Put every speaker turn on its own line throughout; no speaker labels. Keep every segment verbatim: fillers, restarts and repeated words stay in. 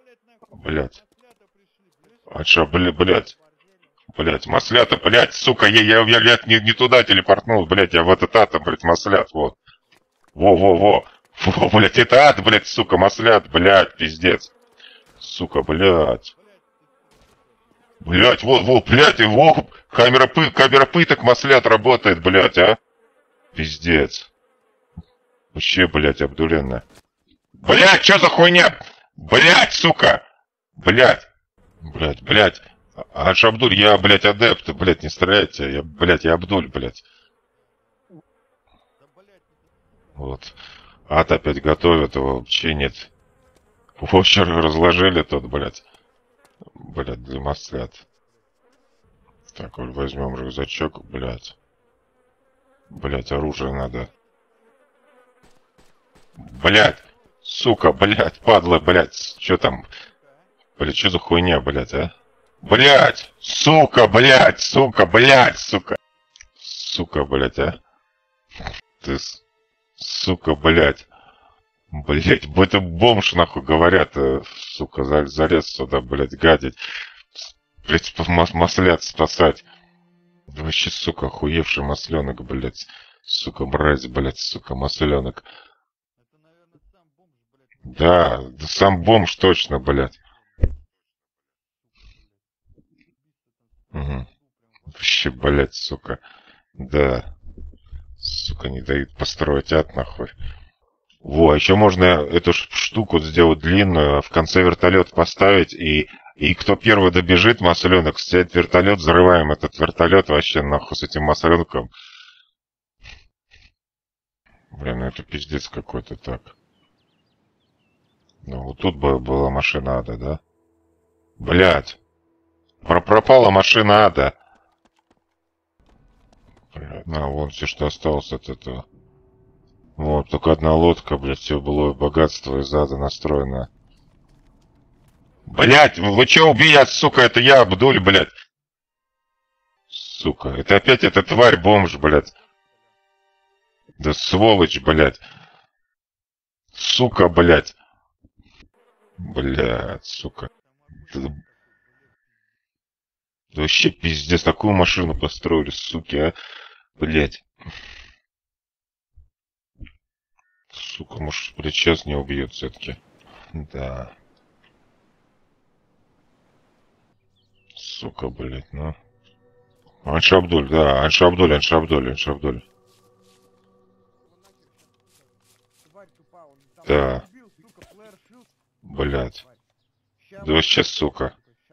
Блять. А чё, бля, блять? Блять, маслята, блять, сука, я, я, я, я не, не туда телепортнул, блять, я в этот атом, блять, маслят, вот. Во-во-во. Во, блять, это ад, блять, сука, маслят, блять, пиздец. Сука, блять. Блять, вот, вот, блять, его, камера, пы, камера пыток маслят работает, блять, а? Пиздец. Вообще, блять, обдуренно. Блять, что за хуйня? Блять, сука. Блять. Блять, блять. Аж Абдуль, я, блять, адепт, блять, не стреляйте. Я, блять, я Абдуль, блять. Вот. Ад опять готовят, его вообще нет. Вочер разложили тот, блять. Блять, для маслят. Так, вот возьмем рюкзачок, блять. Блять, оружие надо. Блять. Сука, блять, падла, блять. Что там? Блять, что за хуйня, блять, а? Блять! Сука, блять, сука, блять, сука. Сука, блять, а? Ты, сука, блять. Блять, это бомж, нахуй, говорят, сука, залез сюда, блять, гадить. Блять, мас маслят спасать. Вообще, сука, охуевший масленок, блять. Сука, мразь, блять, сука, масленок. Да, да сам бомж точно, блять. Угу. Вообще, блять, сука. Да. Сука, не дают построить ад, нахуй. Во, еще можно эту штуку сделать длинную, в конце вертолет поставить, и, и кто первый добежит, масленок, снять вертолет, взрываем этот вертолет вообще, нахуй, с этим масленком. Блин, ну это пиздец какой-то так. Ну, вот тут бы была машина ада, да? Блять. Про пропала машина ада. Блядь, на, вон все, что осталось от этого. Вот, только одна лодка, блядь, все было богатство из ада настроено. Блядь, вы, вы че убили, сука, это я, Абдуль, блядь. Сука, это опять эта тварь, бомж, блядь. Да сволочь, блядь. Сука, блядь. Блядь, сука. Да, да вообще пиздец, такую машину построили, суки, а. Блядь. Сука, может, блядь, сейчас не убьет все-таки. Да. Сука, блядь, ну. Аншабдуль, да, Аншабдуль, Аншабдуль, Аншабдуль. Да. Блядь. Да сейчас, сука.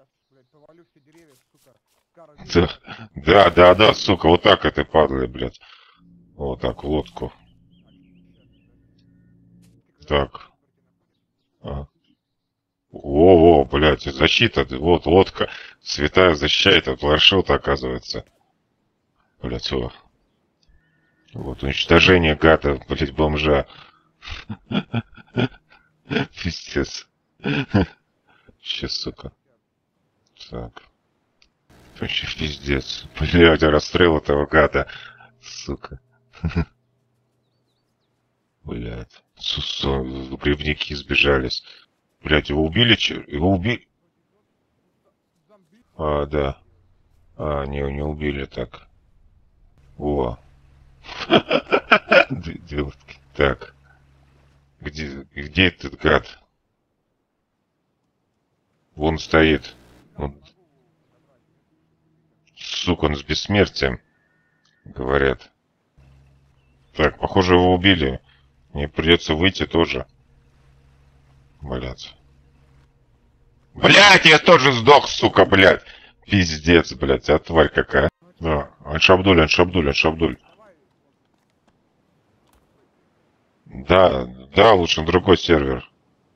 Да, да, да, да, сука, вот так это падает, блядь. Вот так, в лодку. Так. А. Во-во, блядь, защита, вот лодка. Святая защита, парашют, оказывается. Блядь, о. Вот, уничтожение гада, блядь, бомжа. Пиздец. Че, сука. Так. Вообще пиздец. Блядь, расстрел этого гада. Сука. Блядь. Сусо, грибники сбежались. Блядь, его убили, че? Его убили? А, да. А, не, не убили так. О. Так. Где, где этот гад? Вон стоит. Он... Сука, он с бессмертием. Говорят. Так, похоже, его убили. Мне придется выйти тоже. Блядь. Блядь, я тоже сдох, сука, блядь. Пиздец, блядь, а тварь какая. Да, Аншабдуль, Аншабдуль, Аншабдуль. Да, да, лучше на другой сервер.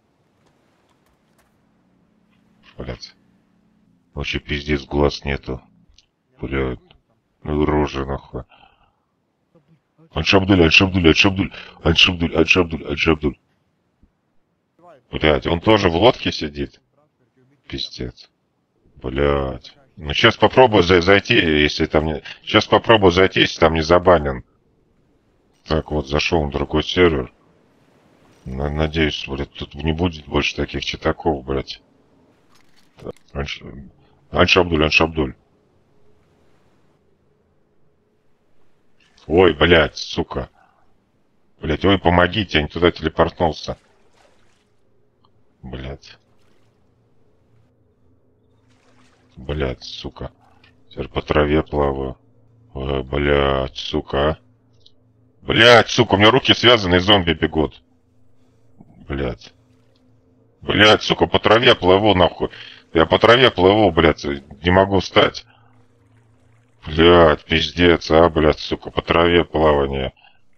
Блядь. Вообще пиздец, глаз нету. Блядь. Ну рожа нахуй. Аншабдуль, Аншабдуль, Аншабдуль, Аншабдуль, Аншабдуль, Аншабдуль. Блядь, он тоже в лодке сидит? Пиздец. Блядь. Ну сейчас попробую зайти, если там не... Сейчас попробую зайти, если там не забанен. Так, вот зашел на другой сервер. Надеюсь, блядь, тут не будет больше таких читаков, блядь. Анш... Аншабдуль, Аншабдуль. Ой, блядь, сука. Блядь, ой, помогите, я не туда телепортнулся. Блядь. Блядь, сука. Теперь по траве плаваю. Ой, блядь, сука. Блядь, сука, у меня руки связаны, и зомби бегут. Блядь. Блядь, сука, по траве плыву, нахуй. Я по траве плыву, блядь, не могу встать. Блядь, пиздец, а, блядь, сука, по траве плавание.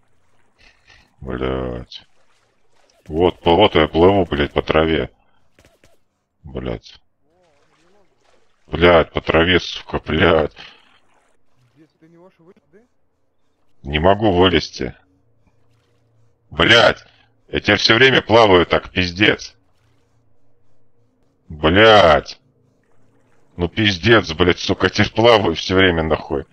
Блядь. Вот, вот я плыву, блядь, по траве. Блядь. Блядь, по траве, сука, блядь. Не могу вылезти. Блядь. Я теперь все время плаваю так, пиздец. Блядь. Ну пиздец, блядь, сука, теперь плаваю все время, нахуй.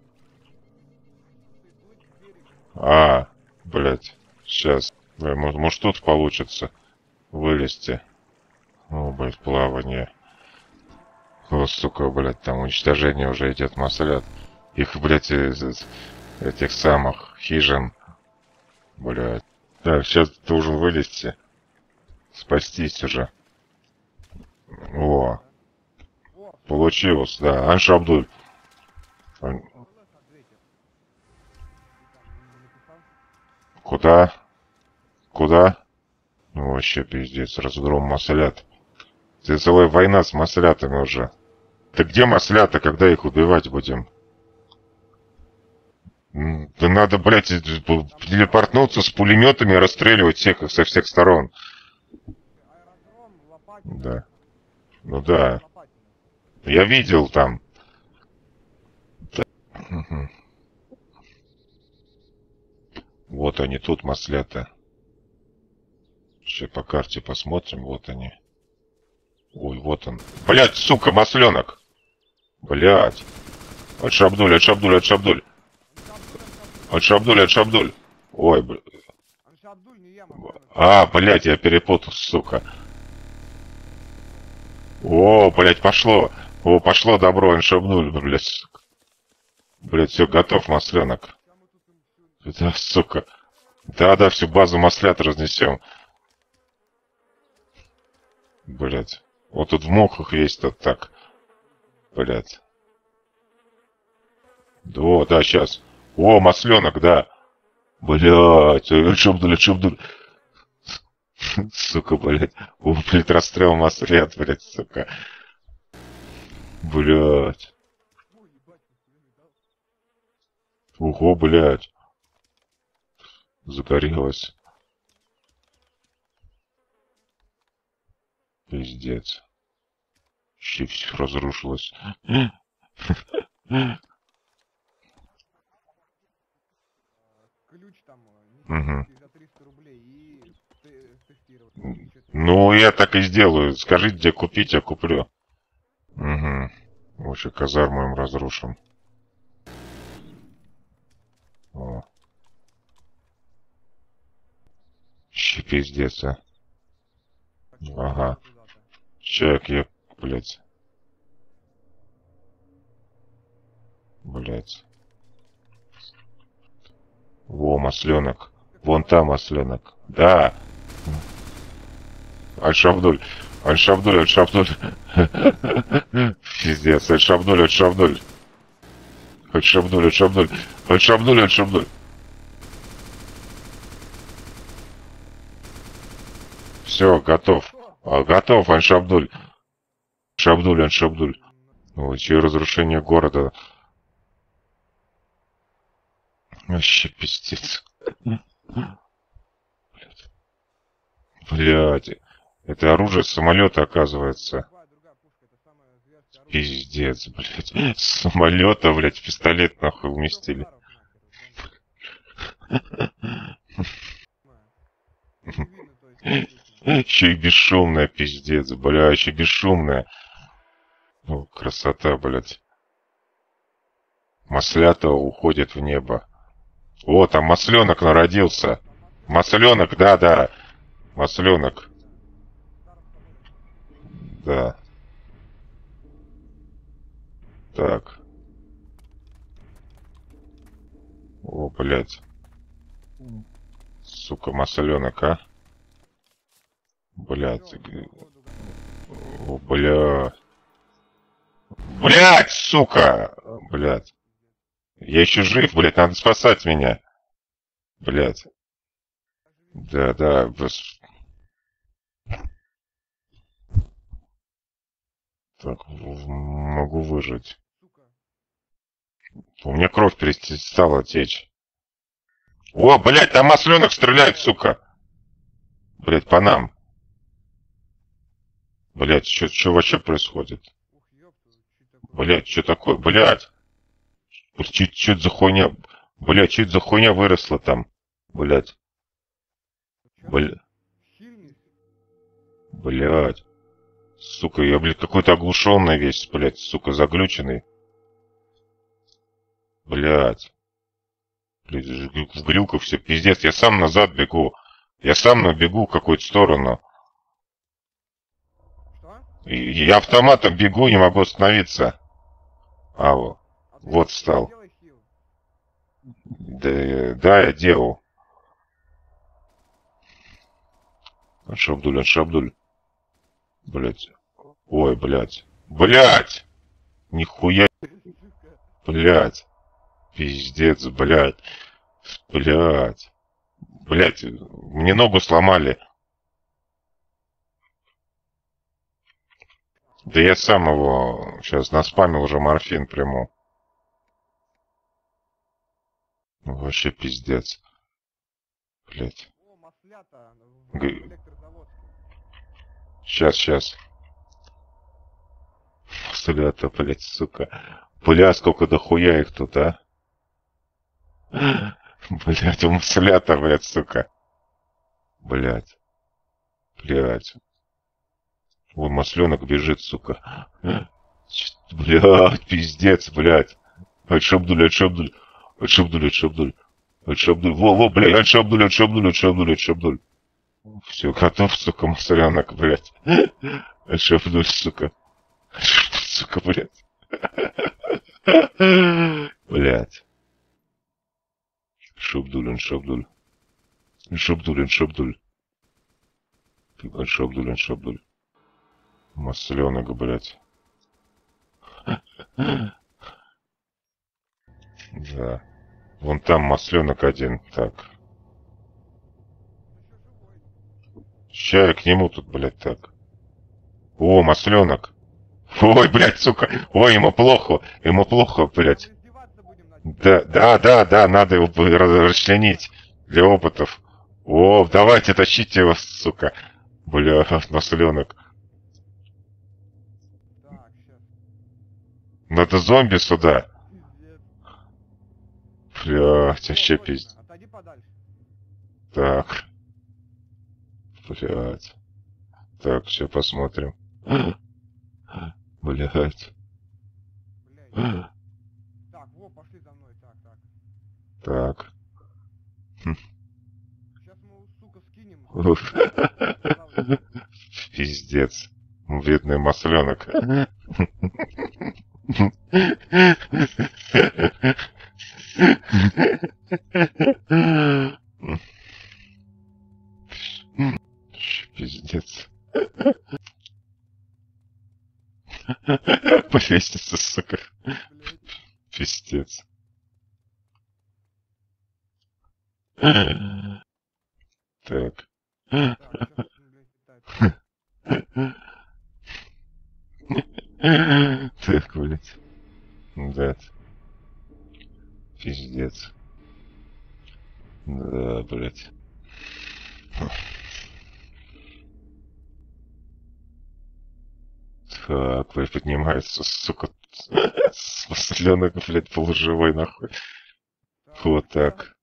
А, блядь. Сейчас. Блядь, может, может тут получится вылезти. О, блядь, плавание. О, сука, блядь, там уничтожение уже идет маслят. Их, блядь, из этих самых хижин. Блядь. Так, сейчас должен вылезти. Спастись уже. О. Получилось, да. Аншабдуль. Куда? Куда? Ну, вообще пиздец, разгром маслят. Это целая война с маслятами уже. Ты где маслята, когда их убивать будем? Да надо, блядь, телепортнуться с пулеметами и расстреливать всех их со всех сторон. Да. Ну да. Я видел там. Да. Угу. Вот они тут, маслята. Сейчас по карте посмотрим, вот они. Ой, вот он. Блядь, сука, масленок. Блядь. Отшабдуль, отшабдуль, отшабдуль. Отшабдуль, отшабдуль. Ой, блядь. А, блядь, я перепутал, сука. О, блядь, пошло. О, пошло добро, отшабдуль, блядь, сука. Блядь, все, готов, масленок. Да, сука. Да-да, всю базу маслят разнесем. Блядь. Вот тут в мухах есть тут так. Блядь. Да, да, сейчас. О, масленок, да. Блядь. Шабдуль, шабдуль. Сука, блядь. О, блядь, расстрел маслят, блядь, сука. Блядь. Ого, блядь. Загорелось. Пиздец. Вообще все разрушилось. Угу. Ну, я так и сделаю. Скажите, где купить, я куплю. Угу. Вообще казарму им разрушим. О. Щи пиздец, а. Ага. Человек, я, блядь. Блядь. Во, масленок. Вон там масленок. Да. Аль-Шабдуль. Аль-Шабдуль, Аль-Шабдуль. Пиздец, Аль-Шабдуль, Аль-Шабдуль. Аль-Шабдуль, Аль-Шабдуль. Аль-Шабдуль, Аль-Шабдуль. Все, готов. А, готов, Аль-Шабдуль. Шабдуль, Аль-Шабдуль. Ой, че разрушение города. Вообще пиздец. Блядь. Блядь. Это оружие самолета, оказывается. Пиздец, блядь. С самолета, блядь, пистолет нахуй уместили. Еще и бесшумная, пиздец, бля, еще бесшумная. Ну, красота, блядь. Маслята уходит в небо. О, там масленок народился. Масленок, да-да. Масленок. Да. Так. О, блядь. Сука, масленок, а? Блядь. О, блядь. Блядь, сука! Блядь. Я еще жив, блядь, надо спасать меня. Блядь. Да, да. Бас... Так, могу выжить. У меня кровь перестала течь. О, блядь, там масленок стреляет, сука. Блядь, по нам. Блядь, что вообще происходит? Блядь, что такое? Блядь. Что это за хуйня? Блядь, что это за хуйня выросла там? Блядь. Блядь. Блядь. Сука, я, блядь, какой-то оглушенный весь, блядь, сука, заглюченный. Блядь. Блядь, в грилках все, пиздец, я сам назад бегу. Я сам набегу в какую-то сторону. И я автоматом бегу, не могу остановиться. А, вот, вот встал. Да, да, я делал. Аншабдуль, Аншабдуль. Блять. Ой, блять. Блять! Нихуя. Блять. Пиздец, блять. Блять. Блять. Мне ногу сломали. Да я сам его сейчас наспамил уже морфин приму. Ну, вообще пиздец. Блять. Г... Сейчас, сейчас. Маслята, блять, сука. Бля, сколько дохуя их тут, а? Блять, у маслята, блять, сука. Блять. Блять. Вон масленок бежит, сука. Блять, пиздец, блять. Альшабдуль, Альшабдуль. Альшабдуль, Альшабдуль. Альшабдуль. Во, во, блять, Альшабдуль, Альшабдуль, Альшабдуль, Альшабдуль. Все, готов, сука, масленок, блять. Альшабдуль, сука. Альшабдуль, сука, блять. Блять. Альшабдуль, Альшабдуль. Альшабдуль, Альшабдуль. Альшабдуль, Альшабдуль. Масленок, блять. Да. Вон там масленок один. Так. Ща я к нему тут, блядь, так. О, масленок. Ой, блядь, сука. Ой, ему плохо. Ему плохо, блядь. Да, да, да, да, надо его расчленить для опытов. О, давайте, тащите его, сука. Бля, масленок. Надо зомби сюда. Блядь, вообще пиздец. Так. Блядь. Так, сейчас посмотрим. Блядь.
Так, во, пошли за мной, так, так.
Так.
Сейчас мы его, сука, скинем.
Пиздец. Бедный масленок. Пиздец. По лестнице, сука. Пиздец. Так. Так, блядь. Да. Пиздец. Да, блядь. Так, блядь, поднимается, сука. Масленок, блядь, полуживой, нахуй. Вот так.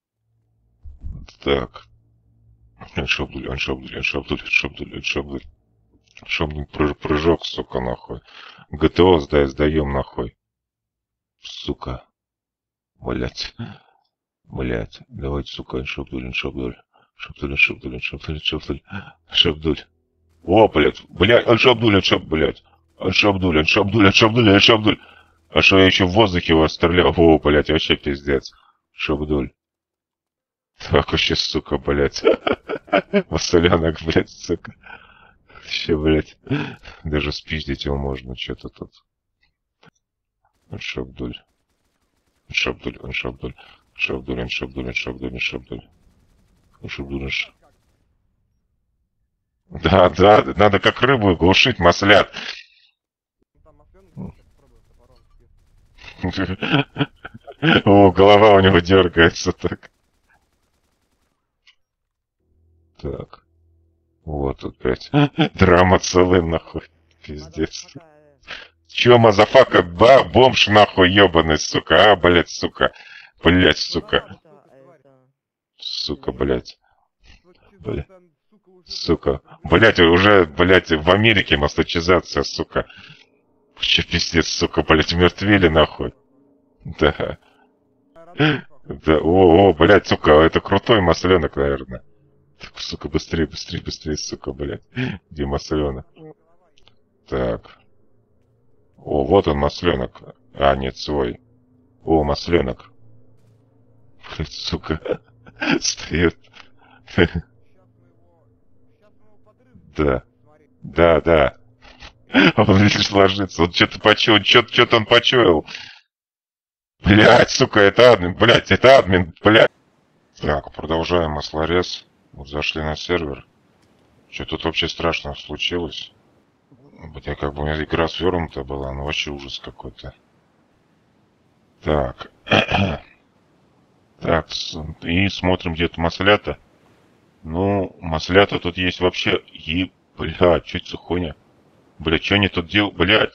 Так. Аншабдуль, Аншабдуль, Аншабдуль, Аншабдуль, Аншабдуль. Аншабдуль, прыжок, сука, нахуй. ГТО сдай, сдаем, нахуй. Сука. Блять. Блять. Давайте, сука, Аншабдуль, Аншабдуль. Аншабдуль, Аншабдуль, Аншабдуль, Аншабдуль. Аншабдуль. О, блять. Блять, Аншабдуль, Аншабдуль, блять. Аншабдуль, Аншабдуль, Аншабдуль, Аншабдуль. А что я еще в воздухе его стрелял? О, блядь, вообще пиздец. Шабдуль. Так вообще, сука, блядь. Васолянок, блядь, сука. Вообще, блядь. Даже спиздить его можно, что-то тут. Шабдуль. Шабдуль, он Шабдуль. Шабдуль, он Шабдуль, он Шабдуль, он Шабдуль. Шабдуль, он Шабдуль. Да, да, надо как рыбу глушить, маслят. О, голова у него дергается так. Так. Вот опять. Драма целая, нахуй. Пиздец. Чё, мазафака, ба, бомж, нахуй, ёбаный, сука, а, блядь, сука. Блядь, сука. Сука, блядь. Блядь. Сука. Блядь, уже, блядь, в Америке масточизация, сука. Че пиздец, сука, блядь, мертвели, нахуй. Да. Да, о, о, блядь, сука, это крутой масленок, наверное. Так, сука, быстрее, быстрее, быстрее, сука, блядь. Где масленок? Так. О, вот он, масленок. А, нет, свой. О, масленок. Блядь, сука. Стоит. Да. Да, да. Он лишь ложится. Он что-то почуял, что-то он почуял. Блядь, сука, это админ, блядь, это админ, блядь. Так, продолжаем маслорез. Вот зашли на сервер. Что тут вообще страшного случилось? Хотя как бы у меня игра свернута была, но вообще ужас какой-то. Так. Так, и смотрим, где тут маслята. Ну, маслята тут есть вообще. И, блядь, что это за хуйня? Блядь, что они тут делают? Блядь.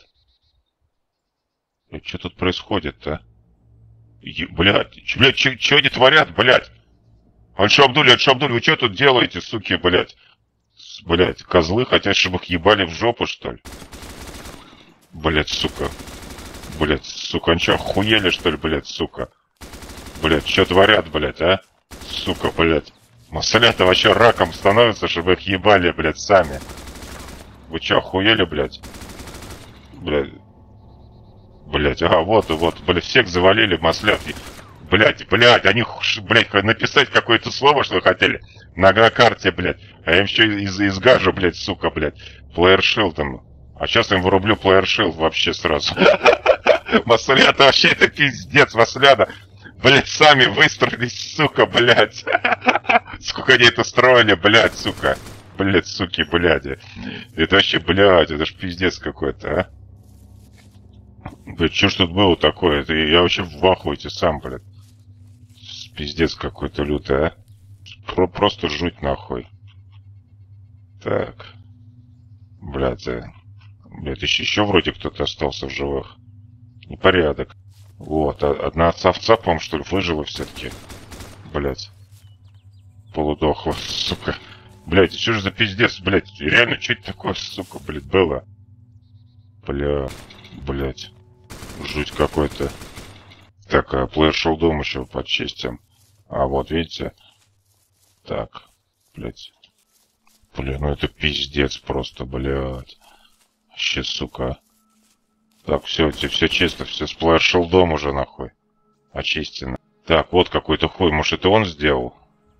Что тут происходит-то? Блядь, блядь, что они творят, блядь? Аль-Шабдуль, Аль-Шабдуль, вы что тут делаете, суки, блядь? Блядь, козлы хотят, чтобы их ебали в жопу, что ли? Блядь, сука. Блядь, сука, они что, охуели, что ли, блядь, сука? Блядь, что творят, блядь, а? Сука, блядь. Маслята вообще раком становятся, чтобы их ебали, блядь, сами. Вы что, охуели, блядь? Блядь. Блядь, ага, вот, вот, блядь, всех завалили, маслят. Блядь, блядь, они, блядь, написать какое-то слово, что хотели на, на карте, блядь. А я им еще из, из гажа, блядь, сука, блядь, плеер шилдом. А сейчас я им вырублю плеер шилд вообще сразу. Маслята, вообще это пиздец, масляда. Блядь, сами выстроились, сука, блядь. Сколько они это строили, блядь, сука. Блядь, суки, блядь. Это вообще, блядь, это ж пиздец какой-то, а. Блядь, что ж тут было такое? Это я вообще в ахуе сам, блядь. Пиздец какой-то лютый, а. Про просто жуть нахуй. Так. Блядь, а. Блядь, еще, еще вроде кто-то остался в живых. Непорядок. Вот, одна овца, по-моему, что ли, выжила все-таки. Блядь. Полудохла, сука. Блядь, что же за пиздец, блядь. Реально, что это такое, сука, блядь, было? Бля, блядь. Жуть какой-то. Так, а плеер шелдом еще подчистим. А вот, видите? Так, блядь. Бля, ну это пиздец просто, блядь. Вообще, сука. Так, все, все чисто, все с плеер шелдом уже нахуй. Очистено. Так, вот какой-то хуй, может это он сделал?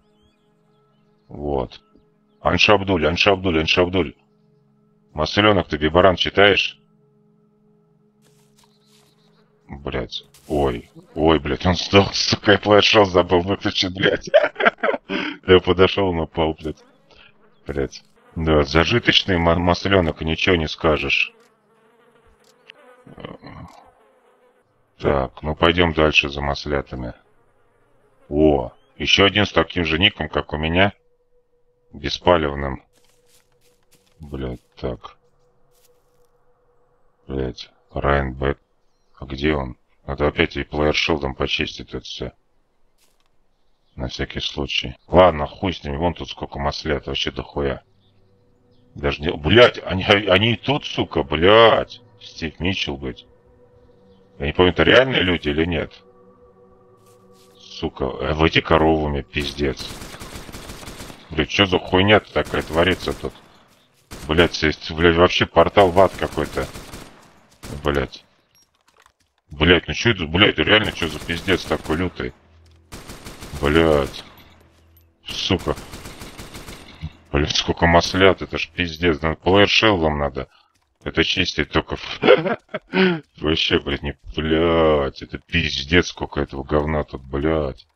Вот. Аншабдуль, Аншабдуль, Аншабдуль. Масленок, ты Бибаран читаешь? Блять. Ой, ой, блять, он сдох, сука, я плеер забыл выключить, блять. Я подошел, напал, блять. Блять. Да, зажиточный масленок, ничего не скажешь. Так, ну пойдем дальше за маслятами. О, еще один с таким же ником, как у меня. Беспалевным. Блять, так. Блять, Райан Бэк. А где он? Надо опять и плеер шилдом почистить это все. На всякий случай. Ладно, хуй с ними. Вон тут сколько маслят. Вообще дохуя. Даже не... Блять, они, они и тут, сука, блять. Стив Митчелл, быть. Я не помню, это реальные люди или нет? Сука, в эти коровами, пиздец. Блять, что за хуйня-то такая творится тут? Блять, блять, вообще портал в ад какой-то. Блять. Блять, ну что это, блять, реально что за пиздец такой лютый? Блять. Сука. Блять, сколько маслят, это ж пиздец. Надо плеершеллом надо. Это чистить только... Вообще, блядь, не... Блядь, это пиздец, сколько этого говна тут, блядь.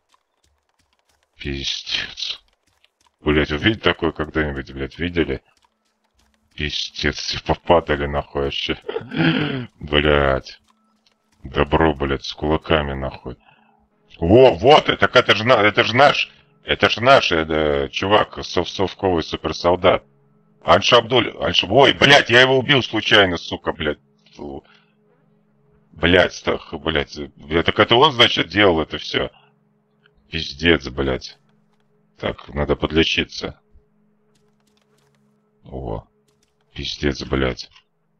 Пиздец. Блядь, вы видите такое когда-нибудь, блядь, видели? Пиздец, все попадали нахуй вообще. Блядь. Добро, блядь, с кулаками нахуй. Во, вот, это, это же это ж наш, это ж наш, это, чувак, сов, совковый суперсолдат. Аншабдуль, Анш... Ой, блядь, я его убил случайно, сука, блядь. Фу. Блядь, так, блядь. Так это он, значит, делал это все. Пиздец, блядь. Так, надо подлечиться. О, пиздец, блядь.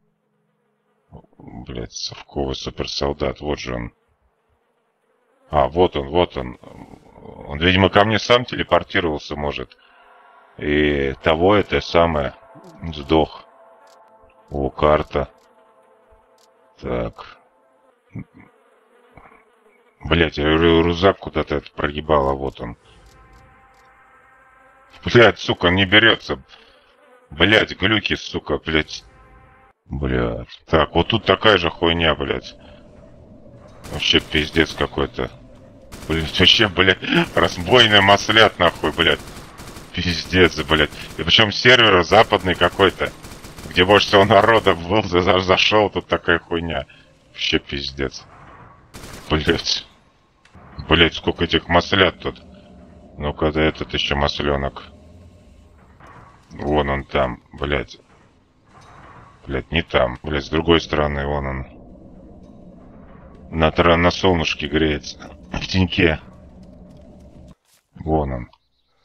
Блядь, совковый суперсолдат, вот же он. А, вот он, вот он. Он, видимо, ко мне сам телепортировался, может. И того это самое сдох. О, карта. Так. Блять, рюкзак куда-то это прогибало, вот он. Блять, сука, он не берется. Блять, глюки, сука, блять. Блять. Так, вот тут такая же хуйня, блять. Вообще пиздец какой-то. Блять, вообще, блять, разбойный маслят, нахуй, блять. Пиздец, блядь. И причем сервер западный какой-то, где больше всего народа был, за зашел, тут такая хуйня. Вообще пиздец. Блять. Блять, сколько этих маслят тут. Ну-ка, да этот еще масленок. Вон он там, блять. Блять, не там. Блять, с другой стороны, вон он. На, на солнышке греется. В теньке. Вон он.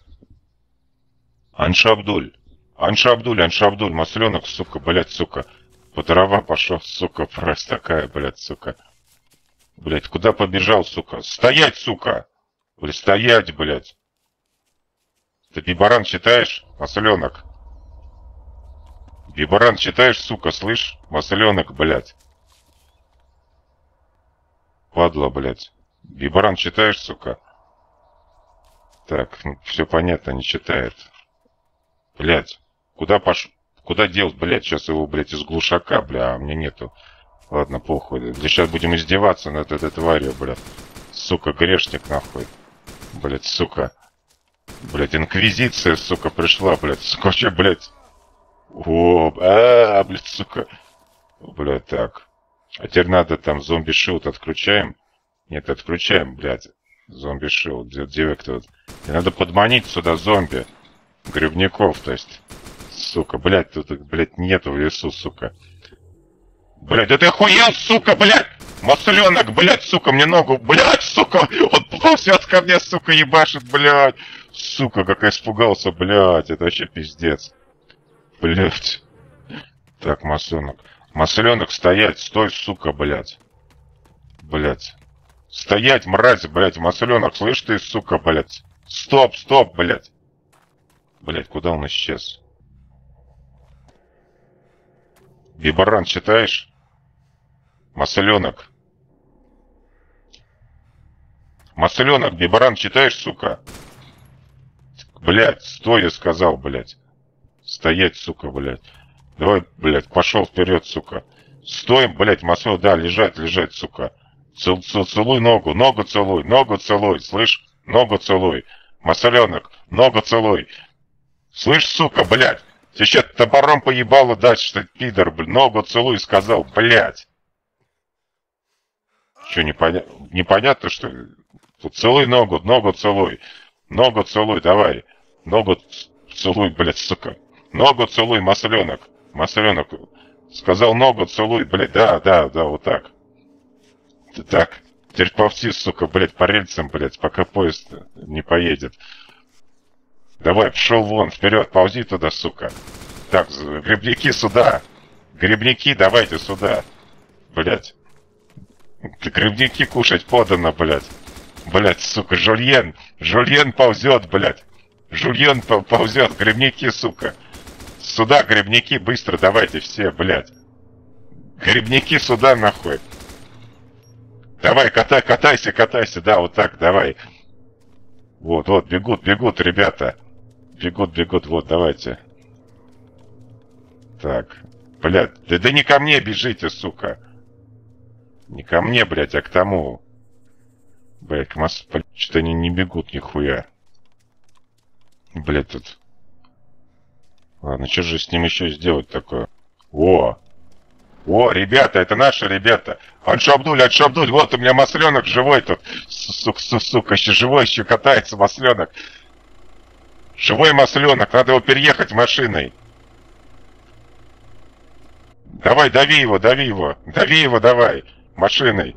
Аншабдуль. Аншабдуль, Аншабдуль, масленок, сука, блядь, сука. По дрова пошел, сука, просто такая, блядь, сука. Блядь, куда побежал, сука? Стоять, сука! Блядь, стоять, блядь. Ты Бибаран читаешь, масленок? Бибаран читаешь, сука, слышь? Масленок, блядь. Падла, блядь. Бибаран читаешь, сука? Так, ну, все понятно, не читает. Блять, куда пош... Куда делать, блять, сейчас его, блять, из глушака, бля, а мне нету. Ладно, похуй. Сейчас будем издеваться над этой тварью, блядь. Сука, грешник, нахуй. Блять, сука. Блять, инквизиция, сука, пришла, блять. Сука, вообще, блять. О, а, блять, сука. Блять, так. А теперь надо там зомби-шилд отключаем. Нет, отключаем, блять. Зомби-шилд, где кто? И надо подманить сюда зомби. Грибников, то есть. Сука, блядь, тут, блядь, нету в лесу, сука. Блядь, да ты охуел, сука, блядь! Масленок, блядь, сука, мне ногу, блядь, сука! Он ползет ко мне, сука, ебашит, блядь! Сука, как я испугался, блядь, это вообще пиздец. Блядь. Так, масленок. Масленок, стоять, стой, сука, блядь. Блядь. Стоять, мразь, блядь, масленок, слышь ты, сука, блядь. Стоп, стоп, блядь. Блять, куда он исчез? Бибаран читаешь? Масленок. Масленок, Бибаран читаешь, сука? Блять, стой, я сказал, блять. Стоять, сука, блять. Давай, блять, пошел вперед, сука. Стой, блять, масленок, да, лежать, лежать, сука. Цел, цел, целуй ногу, ногу целуй, ногу целуй, слышь? Ногу целуй. Масленок, ногу целуй. Слышь, сука, блядь, сейчас топором поебало дальше, что пидор, блядь, ногу целуй, сказал, блядь. Что, непонятно, непонятно, что ли? Тут целуй ногу, ногу целуй, ногу целуй, давай, ногу целуй, блядь, сука, ногу целуй, масленок, масленок, сказал ногу целуй, блядь, да, да, да, вот так. Так, теперь ползи, сука, блядь, по рельсам, блядь, пока поезд не поедет. Давай, пошел вон, вперед, ползи туда, сука. Так, грибники сюда. Грибники, давайте сюда. Блять. Грибники кушать подано, блять. Блять, сука, Жульен. Жульен ползет, блять. Жульен ползет, грибники, сука. Сюда, грибники, быстро, давайте все, блять. Грибники сюда, нахуй. Давай, катай, катайся, катайся, да, вот так, давай. Вот, вот, бегут, бегут, ребята. Бегут, бегут, вот, давайте. Так, блядь, да, да не ко мне бежите, сука. Не ко мне, блядь, а к тому. Блядь, к массу, что-то они не бегут нихуя. Блядь, тут. Ладно, что же с ним еще сделать такое? О! О, ребята, это наши ребята. Аншабдуль, Аншабдуль, вот у меня масленок живой тут. Сука, сука, еще живой, еще катается масленок. Живой масленок, надо его переехать машиной. Давай, дави его, дави его. Дави его, давай. Машиной.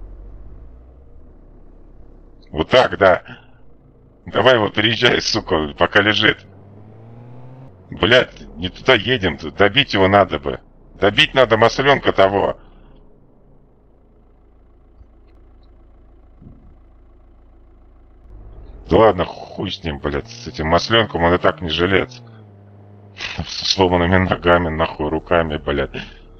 Вот так, да. Давай его переезжай, сука, пока лежит. Блядь, не туда едем, добить его надо бы. Добить надо масленка того. Да ладно, хуй с ним, блядь, с этим масленком, он и так не жилец. С сломанными ногами, нахуй, руками, блядь.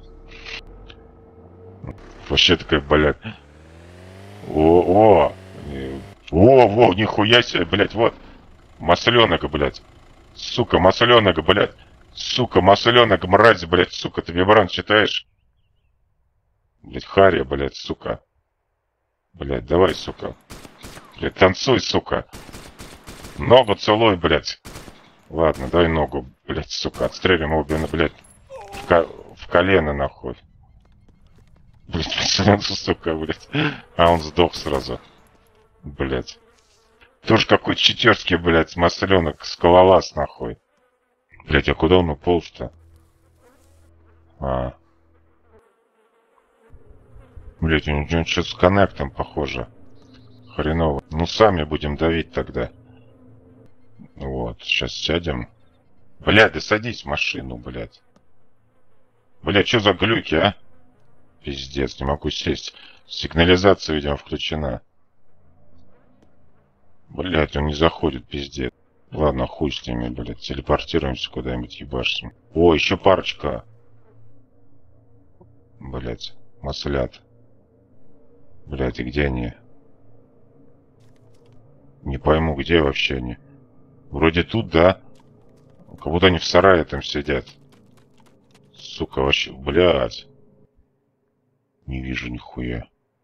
Вообще такая, блядь. О, о, о, во, нихуя себе, блядь, вот. Масленок, блядь. Сука, масленок, блядь. Сука, масленок, мразь, блядь, сука, ты вибран читаешь? Блядь, Харя, блядь, сука. Блядь, давай, сука. Блядь, танцуй, сука. Ногу целуй, блядь. Ладно, дай ногу, блядь, сука. Отстрелим обе, блядь. В, ко в колено, нахуй. Блядь, сука, блядь. А он сдох сразу. Блядь. Тоже какой читерский, блядь, масленок, скалолаз, нахуй. Блядь, а куда он уполз-то? А. Блядь, у него что-то с коннектом, похоже. Хреново. Ну, сами будем давить тогда. Вот, сейчас сядем. Блядь, да садись в машину, блядь. Блядь, что за глюки, а? Пиздец, не могу сесть. Сигнализация, видимо, включена. Блядь, он не заходит, пиздец. Ладно, хуй с ними, блядь. Телепортируемся куда-нибудь, ебашим. О, еще парочка. Блядь, маслят. Блядь, и где они? Не пойму, где вообще они. Вроде тут, да? Как будто они в сарае там сидят. Сука, вообще, блядь. Не вижу нихуя.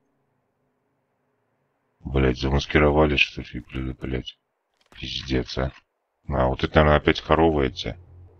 Блядь, замаскировали, что ли, блядь. Пиздец, а. А, вот это, наверное, опять коровы эти.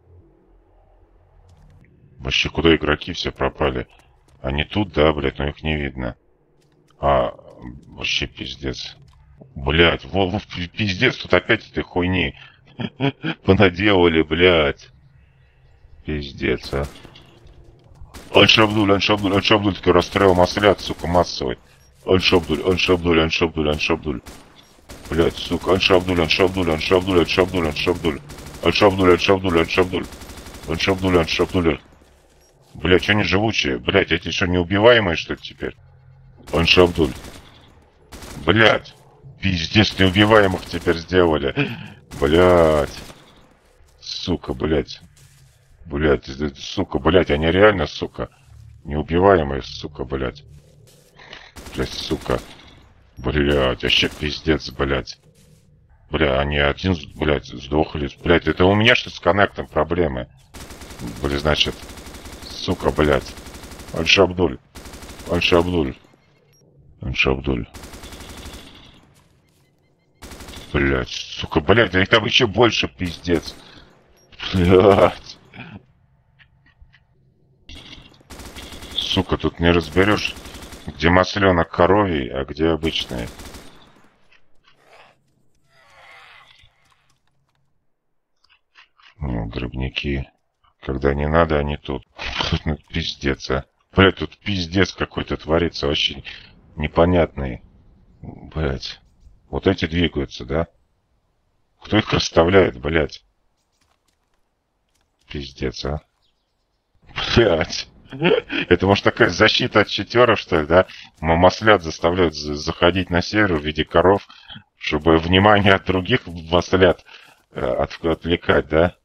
Вообще, куда игроки все пропали? Они тут, да, блядь, но их не видно. А, вообще пиздец. Блядь, во, во, пиздец, тут опять этой хуйни понаделали, блядь. Пиздец, а. Аншабдуль, Аншабдуль, Аншабдуль, такой расстрел маслят, сука, массовый. Аншабдуль, Аншабдуль, Аншабдуль, Аншабдуль. Блядь, сука, Аншабдуль, Аншабдуль, Аншабдуль, Аншабдуль, Аншабдуль. Аншабдуль, Аншабдуль, Аншабдуль. Аншабдуль, Аншабдуль. Блядь, что они живучие? Блядь, эти что, неубиваемые, что ли, теперь? Аншабдуль. Блядь. Пиздец, неубиваемых теперь сделали. Блядь. Сука, блядь. Блядь, сука, блядь, они реально, сука. Неубиваемые, сука, блядь. Блядь, сука. Блядь, вообще пиздец, блядь. Бля, они один, блядь, сдохли. Блядь, это у меня что с коннектом проблемы. Блядь, значит. Сука, блядь. Аншабдуль. Аншабдуль. Аншабдуль. Блядь, сука, блядь, да их там еще больше, пиздец. Блядь. Сука, тут не разберешь, где масленок коровий, а где обычные. Ну, гробники. Когда не надо, они тут. Пиздец, а. Блядь, тут пиздец какой-то творится, вообще непонятный. Блядь. Вот эти двигаются, да? Кто их расставляет, блядь? Пиздец, а. Блядь. Это может такая защита от читеров, что ли, да? Маслят заставляют заходить на сервер в виде коров, чтобы внимание от других маслят от, отвлекать, да?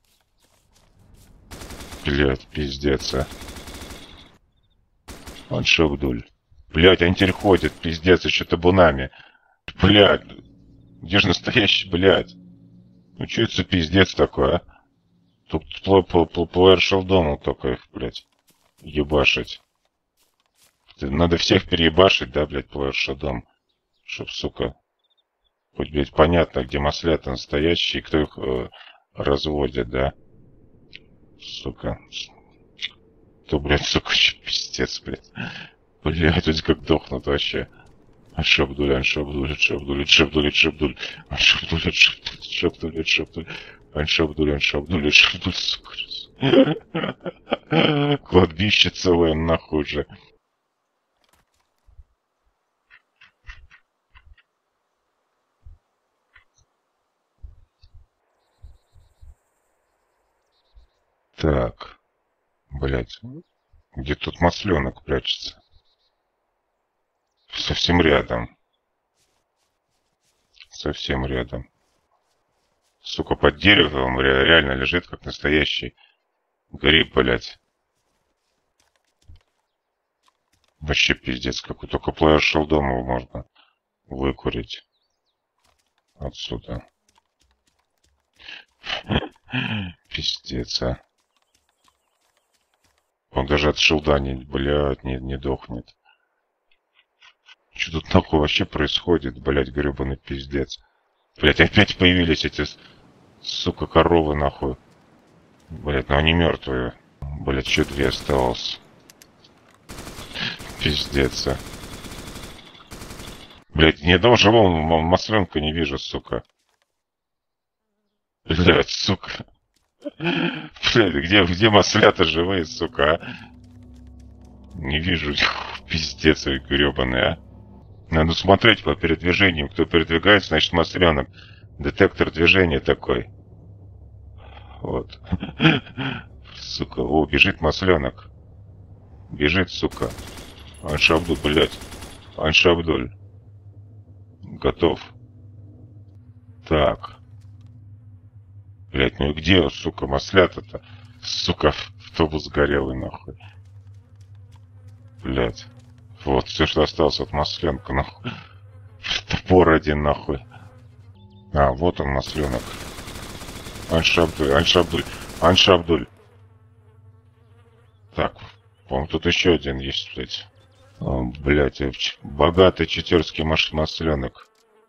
Блядь, пиздец, а. Аншабдуль. Блядь, они теперь ходят, пиздец, еще табунами. Блядь, где же настоящий, блядь? Ну что это за пиздец такой, а? Тут плеер-шелдону только их, блядь, ебашить. Надо всех переебашить, да, блядь, плеер-шелдом. Чтоб, сука, хоть, блядь, понятно, где маслята настоящие, кто их э, разводит, да. Сука. То, блядь, сука, че пиздец, блядь. Блядь, тут как дохнут вообще. Аншабдуль, Аншабдуль, Аншабдуль, Аншабдуль, Аншабдуль, Аншабдуль, Аншабдуль, Аншабдуль, Аншабдуль, Аншабдуль, Аншабдуль, сука. Кладбище целое нахуй же. Так, блядь, где тут масленок прячется? Совсем рядом. Совсем рядом. Сука, под деревом реально лежит, как настоящий гриб, блядь. Вообще пиздец какой. Только плеер-шелдом его можно выкурить отсюда. Пиздец, а. Он даже от шилда не, блядь, не, не дохнет. Что тут нахуй вообще происходит, блядь, гребаный пиздец. Блядь, опять появились эти, сука, коровы, нахуй. Блядь, ну они мертвые. Блядь, еще две осталось. Пиздец, а. Блядь, ни одного живого масленка не вижу, сука. Блядь, сука. Блядь, где, где маслята живые, сука, а? Не вижу. Пиздец, гребаный, а. Надо смотреть по передвижению. Кто передвигается, значит масленок. Детектор движения такой. Вот. Сука. О, бежит масленок. Бежит, сука. Аншабдуль, блядь. Аншабдуль. Готов. Так. Блядь, ну и где, сука, маслята-то? Сука, автобус горелый, нахуй. Блядь. Вот, все, что осталось от масленка, нахуй. Топор один, нахуй. А, вот он, масленок. Аншабдуль, Аншабдуль, Аншабдуль. Так, по-моему, тут еще один есть, блядь. О, блядь, богатый читерский масленок.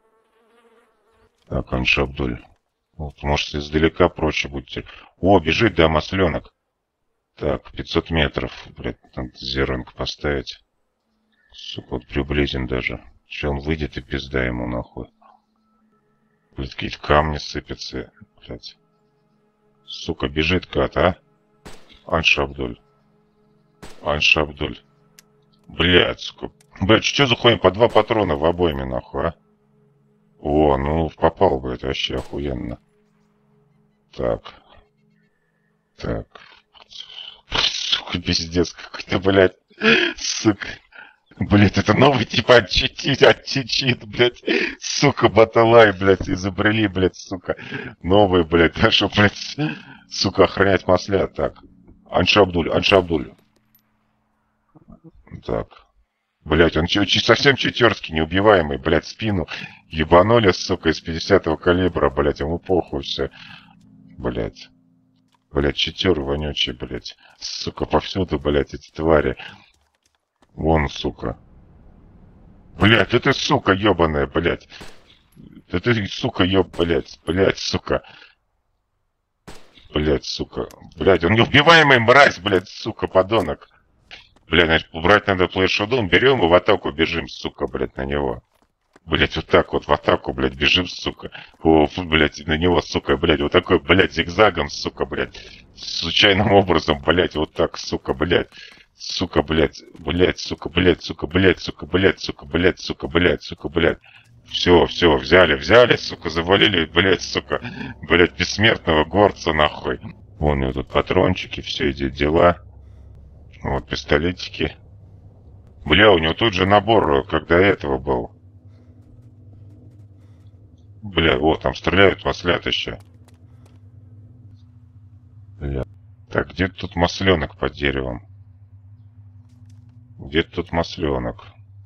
Так, Аншабдуль. Вот, может, издалека проще будет. О, бежит, да, масленок. Так, пятьсот метров, блядь, надо зеронг поставить. Сука, вот приблизен даже. Че он выйдет и пизда ему, нахуй. Блядь, какие-то камни сыпятся, блядь. Сука, бежит кат, а? Аншабдуль. Аншабдуль. Блядь, сука. Блядь, что за хуйня? По два патрона в обойме, нахуй, а? О, ну попал, блядь, вообще охуенно. Так. Так. Сука, пиздец какой-то, блядь. Сука. Блядь, это новый типа отчитит, отчитит, блядь. Сука, баталай, блядь, изобрели, блядь, сука. Новый, блядь, да, что, блядь, сука, охранять маслят. Так. Аншабдуль, Аншабдуль. Так. Блядь, он ч- ч- совсем читерский, неубиваемый, блядь, спину. Ебанули, сука, из пятидесятого калибра, блядь, ему похуй все. Блядь. Блядь, читер вонючий, блядь. Сука, повсюду, блядь, эти твари. Вон, сука. Блядь, это сука ебаная, блядь. Это сука еб, блядь, блядь, сука. Блядь, сука. Блядь, он неубиваемый мразь, блядь, сука, подонок. Блядь, значит, убрать надо плейшодом, берем и в атаку бежим, сука, блядь, на него. Блядь, вот так вот в атаку, блядь, бежим, сука. О, блядь, на него, сука, блядь, вот такой, блядь, зигзагом, сука, блядь. Случайным образом, блядь, вот так, сука, блядь. Сука, блядь, блядь, сука, блядь, сука, блядь, сука, блядь, сука, блядь, сука, блядь, сука, блядь. Все, все, взяли, взяли, сука, завалили, блядь, сука, блядь, бессмертного горца, нахуй. Вон у него тут патрончики, все эти дела. Вот пистолетики. Бля, у него тут же набор, как до этого был. Бля, вот, там стреляют маслят еще. Бля. Так, где тут масленок под деревом? Где тут масленок?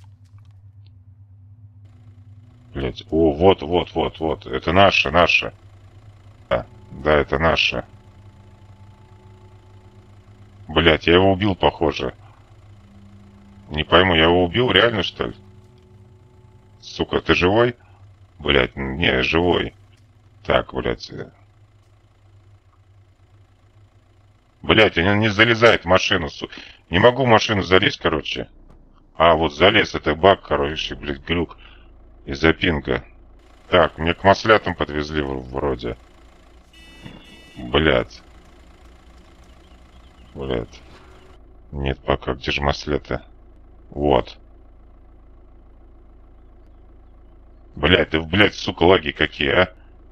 Блять. О, вот, вот, вот, вот. Это наше, наше. Да, да, это наше. Блять, я его убил, похоже. Не пойму, я его убил реально, что ли? Сука, ты живой? Блять, не, живой. Так, блять. Блять, он не залезает в машину. Су... Не могу в машину залезть, короче. А, вот залез, это баг, короче, блять, глюк. Из-за пинга. Так, мне к маслятам подвезли вроде. Блять. Блять. Нет пока, где же маслята? Вот. Блять, да, блять, сука, лаги какие, а?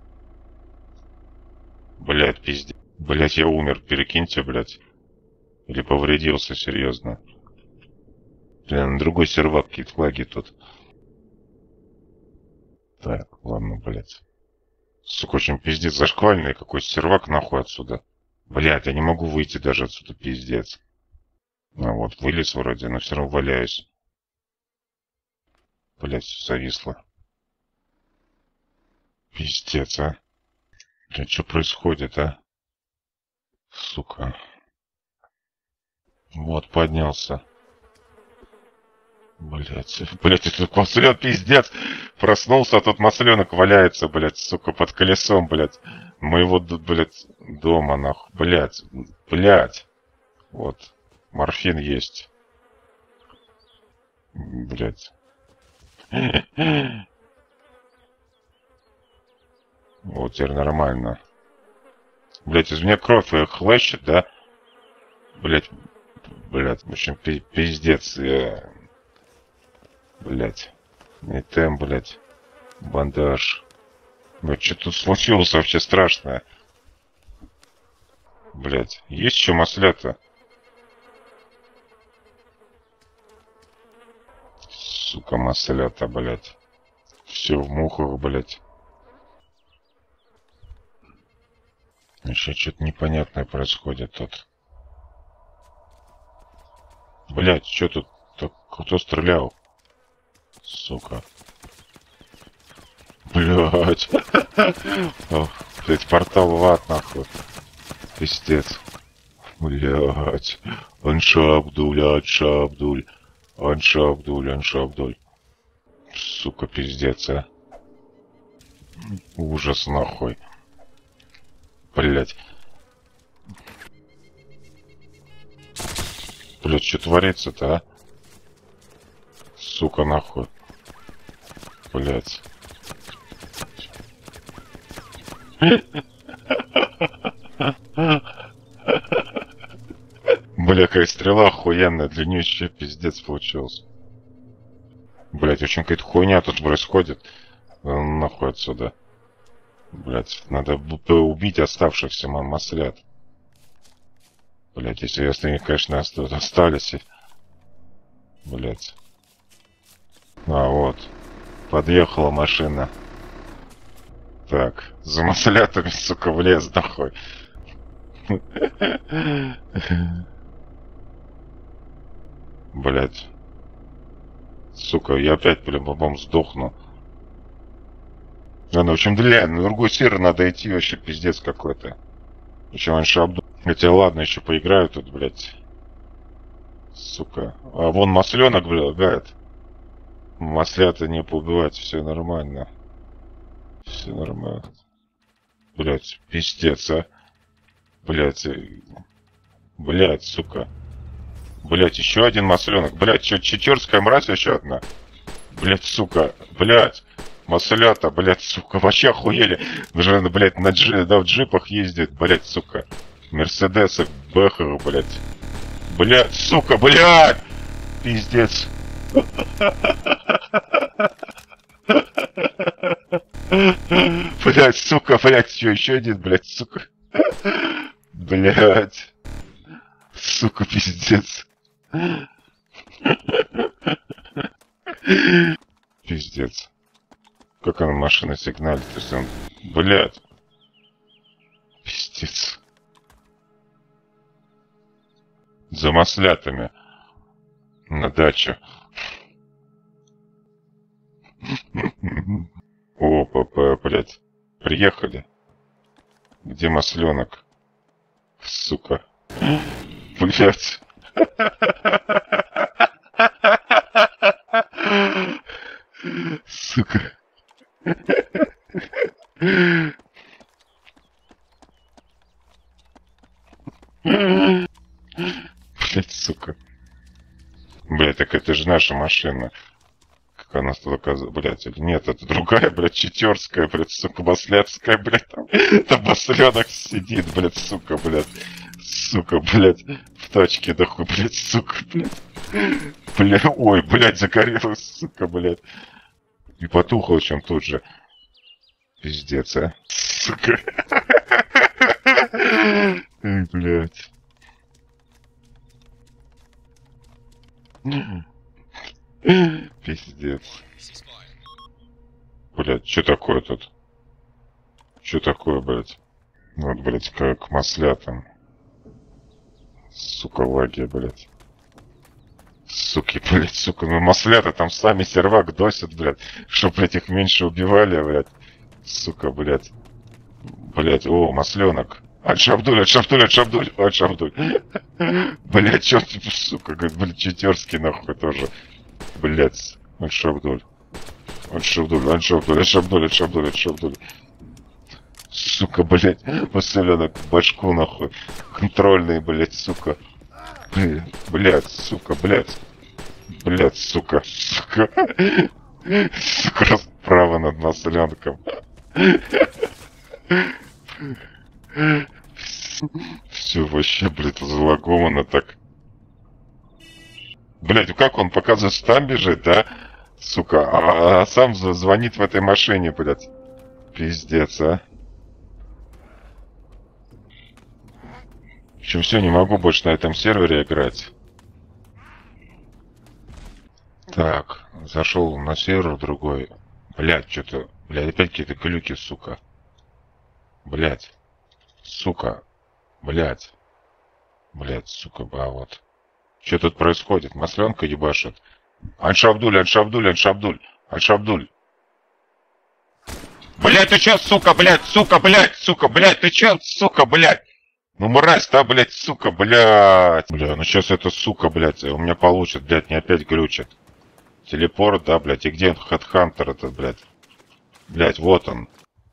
Блять, пиздец. Блять, я умер, перекиньте, блять. Или повредился серьезно. Блин, на другой сервак какие-то лаги тут. Так, ладно, блять. Сука, очень пиздец зашквальный какой сервак нахуй отсюда. Блять, я не могу выйти даже отсюда, пиздец. А вот, вылез вроде, но все равно валяюсь. Блять, зависло. Пиздец, а. Блять, что происходит, а? Сука. Вот, поднялся. Блять, блять, этот маслен, пиздец. Проснулся, а тут масленок валяется, блять, сука, под колесом, блять. Моего, блять, дома, нахуй. Блять, блять. Вот, морфин есть. Блять. Вот теперь нормально. Блять, из меня кровь хлещет, да? Блять, блять, в общем, пиздец. Я... Блять. Этем, блять. Бандаж. Ну что тут случилось вообще страшное? Блять, есть еще маслята? Сука, маслята, блять. Все в мухах, блять. Еще что-то непонятное происходит тут. Блять, что тут? Так, кто стрелял? Сука. Блять. Блять, портал в ад, нахуй. Пиздец. Блять. Анша Абдуль, Анша Абдуль. Анша Абдуль, Анша Абдуль. Сука, пиздец, а. Ужас, нахуй. Блять. Блять, что творится-то, а? Сука, нахуй. Блять. Бля, какая стрела охуенная, длиннющая, пиздец получилось. Блять, очень какая-то хуйня тут происходит. Нахуй отсюда. Блять, надо убить оставшихся маслят. Блять, если если конечно, остались. Блять. А вот. Подъехала машина. Так, за маслятами, сука, в лес, нахуй. Блять. Сука, я опять, блин, бабам сдохну. Ладно, в общем, для на другой сервер надо идти, вообще пиздец какой-то. Еще раньше обду... Хотя ладно, еще поиграю тут, блять. Сука. А вон масленок, блядь, гает. Маслята не поубивать, все нормально. Все нормально. Блять, пиздец, а. Блять. Блять, сука. Блять, еще один масленок. Блять, что, четверская мразь еще одна? Блять, сука. Блять. Маслята, блять, сука. Вообще охуели. Даже, блять, на джи... да, в джипах ездит, блять, сука. Мерседесах, бэхах, блять. Блять, сука, блять. Пиздец. Блять, сука, блять, что, еще один, блять, сука. Блять. Сука, пиздец. Пиздец. Как она машина сигналит, если он... Блять. Пиздец. За маслятами. На дачу. Опа, блядь. Приехали. Где масленок? Сука. Блядь. Сука. Блядь, сука. Блядь, так это же наша машина. Как она тут оказывается, блядь, или нет, это другая, блядь, читерская, блядь, сука, маслянская, блядь, там, там масленок сидит, блядь, сука, блядь, сука, блядь, в тачке, нахуй, блядь, сука, блядь, бля, ой, блядь, загорелась, сука, блядь, и потухла, чем тут же, пиздец, а, сука, эй, блядь. Пиздец. Блять, что такое тут? Что такое, блять? Вот, блять, как маслятам. Сука, лаги, блять. Суки, блять, сука, ну маслята там сами сервак досят, блять. Чтоб, блять, их меньше убивали, блять. Сука, блять. Блять, о, масленок. Аль-Шабдуль, Аль-Шабдуль, Аль-Шабдуль, Аль-Шабдуль. Блять, чё ты, сука, говорит, блять, читерский нахуй тоже. Блять, Аль-Шабдуль. Аль-Шабдуль, Аль-Шабдуль, Аль-Шабдуль, Аль-Шабдуль, Аль-Шабдуль. Сука, блять, масленок, башку нахуй. Контрольный, блять, сука. Блять, сука, блять. Блять, сука, сука. Сука, расправа над масленком. Все вообще, блядь, залаговано так. Блядь, как он показывает, что там бежит, да? Сука, а, а сам звонит в этой машине, блядь. Пиздец, а. В общем, все, не могу больше на этом сервере играть. Так, зашел на сервер другой. Блядь, что-то... Блядь, опять какие-то глюки, сука. Блядь. Сука. Блядь. Блядь, сука, ба, вот. Что тут происходит? Масленка ебашит. Аль-Шабдуль, Аль-Шабдуль, Аль-Шабдуль, Аль-Шабдуль. Блядь, ты чё, сука, блядь, сука, блядь, сука, блядь, ты чё, сука, блядь? Ну, мразь, да, блядь, сука, блядь. Бля, ну сейчас это, сука, блядь, у меня получит, блядь, не опять глючит. Телепорт, да, блядь, и где он, Хэдхантер этот, блядь? Блядь, вот он.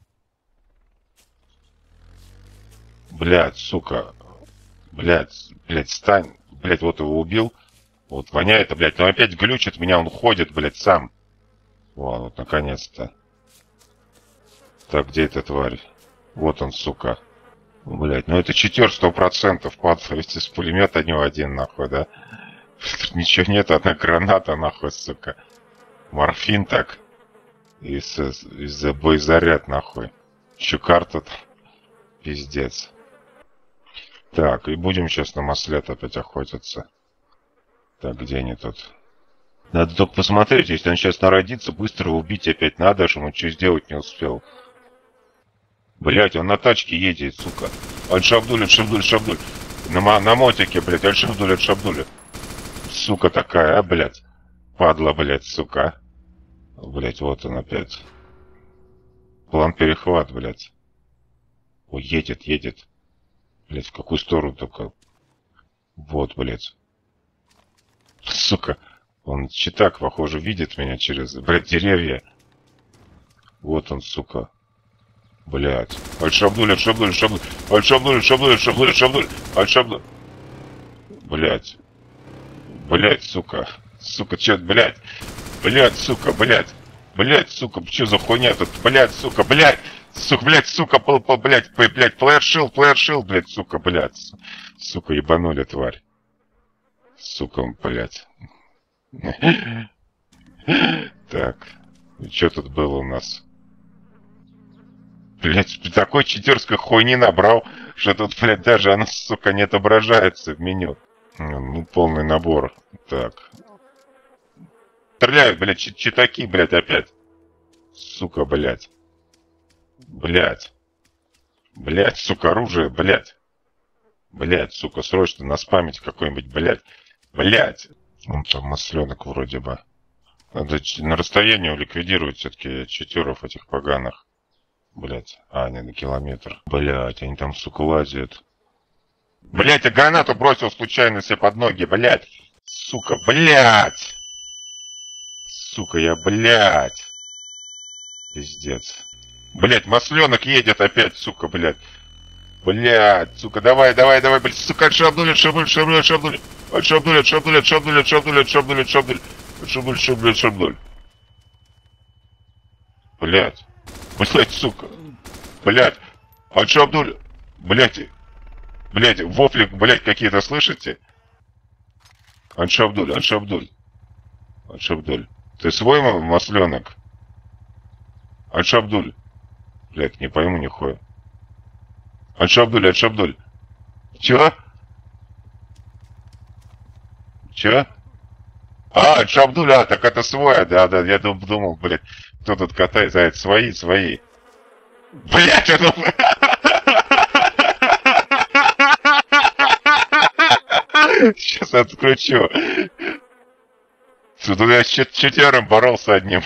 Блядь, сука. Блядь, блядь, стань. Блядь, вот его убил. Вот, воняет, блядь, но опять глючит меня, он ходит, блядь, сам. Вон, вот, наконец-то. Так, где эта тварь? Вот он, сука. Блядь, ну это читер сто процентов падает из пулемета не один, нахуй, да? Тут ничего нет, одна граната, нахуй, сука. Морфин так. И из-за боезаряд, нахуй. Еще карта. Пиздец. Так, и будем сейчас на маслят опять охотиться. Так, где они тут? Надо только посмотреть, если он сейчас народится, быстро убить опять надо, что он что сделать не успел. Блять, он на тачке едет, сука. Аль-Шабдуль, Аль-Шабдуль, Аль-Шабдуль. На, на мотике, блядь, Аль-Шабдуль, Аль-Шабдуль. Сука такая, а, блядь. Падла, блядь, сука. Блядь, вот он опять. План перехват, блядь. Ой, едет, едет. Блядь, в какую сторону только? Вот, блядь. Сука. Он читак, похоже, видит меня через, блядь, деревья. Вот он, сука. Блядь. Аль-Шабдуль, Аль-Шабдуль, Аль-Шабдуль. Аль-Шабдуль, Аль-Шабдуль, Аль-Шабдуль, Аль-Шабдуль. Аль-Шабдуль. Блядь. Блядь, сука. Сука, чё, блядь. Блядь, сука, блядь. Блядь, сука, что за хуйня тут? Блядь, сука, блядь. Сука, блядь, сука, пол, пол, блядь, блядь, плеершил, плеершил, блядь, сука, блядь. Сука, ебанули, тварь. Сука, блядь. Так. И что тут было у нас? Блять, такой читерской хуйни набрал, что тут, блядь, даже она, сука, не отображается в меню. Ну, полный набор. Так. Стреляют, блядь, читаки, блядь, опять. Сука, блядь. Блядь. Блядь, сука, оружие, блядь. Блядь, сука, срочно наспамить какой-нибудь, блядь. Блядь. Вон там масленок вроде бы. Надо на расстоянии ликвидировать все-таки читеров этих поганых. Блять. А, не на километр. Блять, они там, сука, лазят. Блять, я гранату бросил случайно себе под ноги, блять. Сука, блять. Сука, я, блять. Пиздец. Блять, масленок едет опять, сука, блять. Блять, сука, давай, давай, давай, блять, сука, отшабнули, отшабнули, отшабнули, отшабнули. Отшабнули, отшабнули, отшабнули, отшабнули, отшабнули, отшабнули. Отшабнули, отшабнули, отшабнули. Блять. Блять, сука. Блять. Отшабнули. Блять. Блять, вопли, блять, какие-то слышите? Отшабнули, отшабнули. Отшабнули. Ты свой масленок? Отшабнули. Блять, не пойму нихуя. Отшабнули, отшабнули. Чё? Чё? А, отшабнули, а, так это свой, да, да, я думал, блядь, кто тут катается, а это свои, свои. Блядь, это... Сейчас отключу. Тут я с читером боролся одним.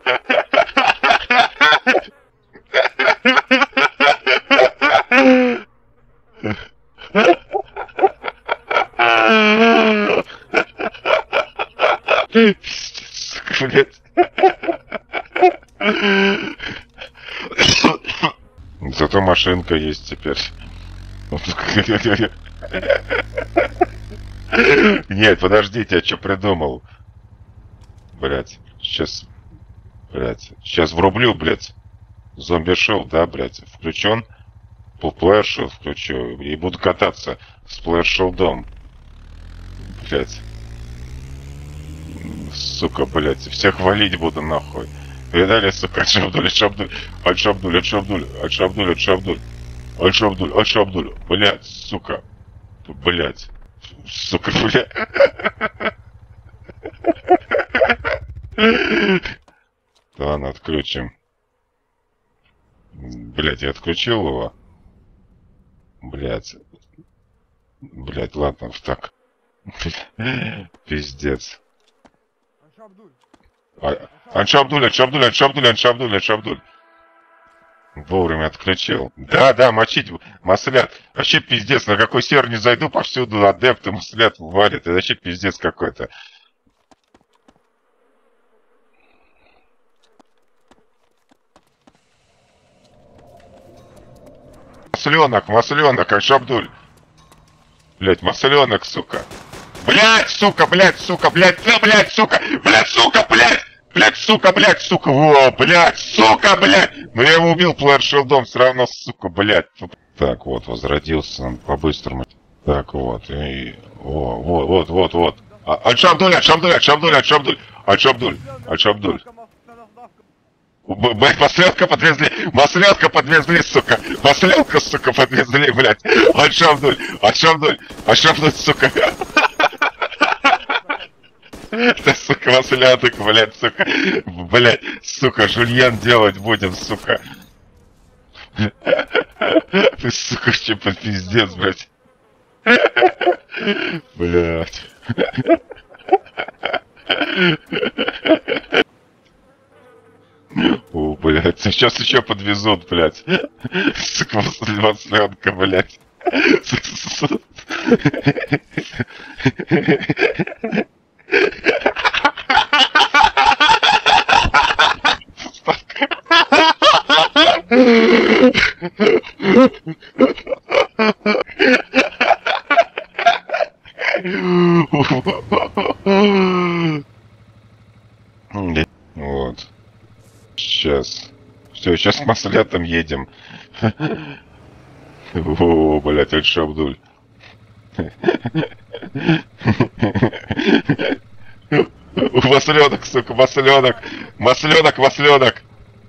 Сука, блядь. Зато машинка есть теперь. Нет, подождите, я что придумал? Блять, сейчас... Блять, сейчас врублю, блять. Зомби-шоу, да, блять, включен. По плеер-шоу включу. И буду кататься с плеер-шоу-дом. Блять. Сука, блять, всех валить буду нахуй. Видали, сука, отшабнули, отшабнули, отшабнули, отшабнули, отшабнули, отшабнули, отшабнули, отшабнули, блять, сука, блять, сука, блять. Ладно, отключим. Блять, я отключил его. Блять. Блять, ладно, так. Пиздец. Аншабдуль, Аншабдуль, Аншабдуль, Аншабдуль, Аншабдуль. Вовремя отключил. Да, да, мочить маслят. Вообще пиздец, на какой сервер не зайду, повсюду адепты маслят варят. Это вообще пиздец какой-то. Масленок, масленок, Аншабдуль. Блять, масленок, сука. Блять, сука, блять, сука, блять, да, блять, сука, блять, сука, блять, блять, сука, блять, сука, о, блять, сука, блять. Но я его убил плеер-шилдом, все равно, сука, блять. Так, вот, возродился по-быстрому. Так, вот, и... О, вот, вот, вот, вот. Аншабдуль, Аншабдуль, Аншабдуль, Аншабдуль, Аншабдуль, Аншабдуль. Блять, масленка подвезли, масленка подвезли, сука, масленка, сука, подвезли, блять. Аншабдуль, Аншабдуль, Аншабдуль, сука. Да, сука, масляток, блядь, сука. Блядь, сука, жульен делать будем, сука. Ты, сука, что под пиздец, блядь. Блядь. О, блядь, сейчас еще подвезут, блядь. Сука, масленка, блядь. Вот. Сейчас. Все, сейчас к маслятам едем. О, блядь, Аль-Шабдуль. Масленок, сука, масленок. Масленок, масленок.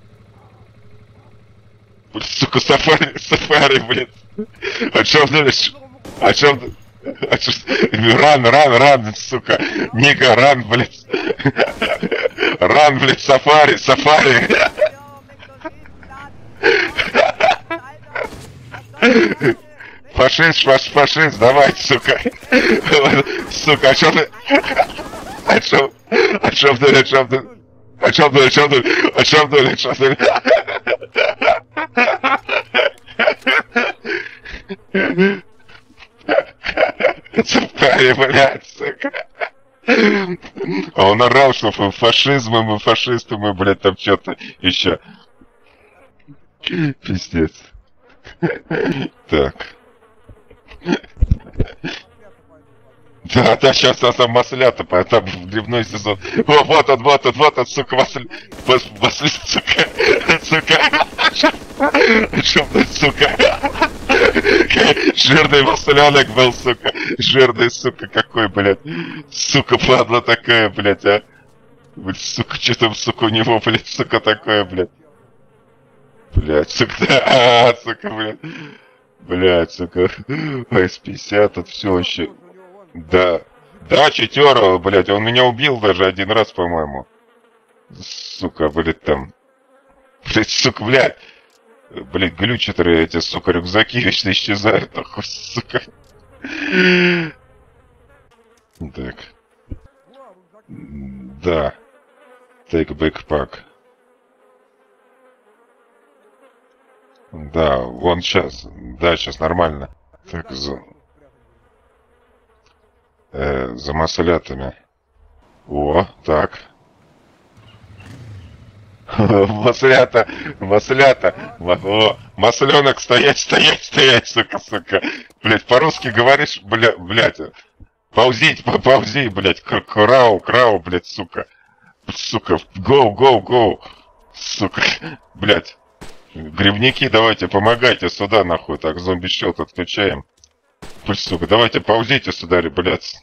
Сука, сафари, сафари, блядь. Аль-Шабдуль, Аль-Шабдуль. Ран, ран, ран, сука. Ника, ран, блядь. Ран, блядь, сафари, сафари. Фашист, фаш, фашист, давай, сука. Сука, а чё ты... Ачаб... Ачабдуль, Ачабдуль. Ачабдуль, Ачабдуль, Ачабдуль, Ачабдуль. Цепкали, блядь, сука. А он орал, что фашизмом и фашистами, блядь, там что-то еще. Пиздец. Так. Да, да, сейчас там маслята, там грибной сезон. О, вот он, вот он, вот он, сука, маслят, маслят, сука, сука. Что ты, сука? Жирный масленок был, сука. Жирный, сука, какой, блядь. Сука, падла такая, блядь, а. Блядь, сука, что там, сука, у него, блядь, сука, такое, блядь. Блядь, сука, а, сука, блядь. Блядь, сука. эс пятьдесят, тут все еще. Да. Да, четверо, блядь, он меня убил даже один раз, по-моему. Сука, блядь, там. Блядь, сука, блядь. Блядь, глючаторы эти, сука, рюкзаки вечно исчезают, нахуй, сука. Так. Да. Take backpack. Да, вон сейчас. Да, сейчас нормально. Так, за... Э, за маслятами. О, так. Маслята, маслята, о, масленок, стоять, стоять, стоять, сука, сука. Блять, по-русски говоришь, бля, блять, ползить, поползи, блять, крау, крау, блять, сука. Сука, гоу, гоу, гоу, сука, блять. Грибники, давайте, помогайте сюда, нахуй, так, зомби-щелк отключаем. Блять, сука, давайте ползите сюда, блять.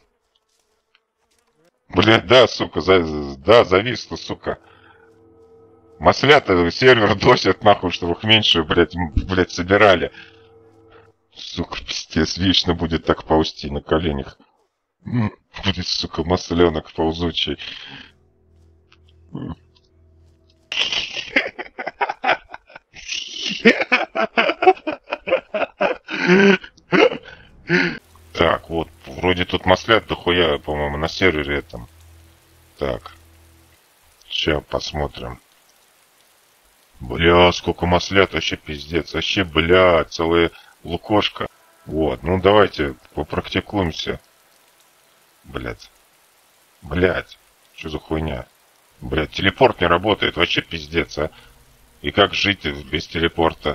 Блять, да, сука, за, да, зависло, сука. Маслята, сервер досит, нахуй, чтобы их меньше, блядь, блядь, собирали. Сука, пиздец, вечно будет так ползти на коленях. Будет, сука, масленок ползучий. Так, вот, вроде тут маслят дохуя, по-моему, на сервере этом. Так. Сейчас посмотрим. Бля, сколько маслят, вообще пиздец. Вообще, бля, целая лукошка. Вот, ну давайте попрактикуемся. Блять. Блять. Что за хуйня? Блять, телепорт не работает, вообще пиздец, а. И как жить без телепорта?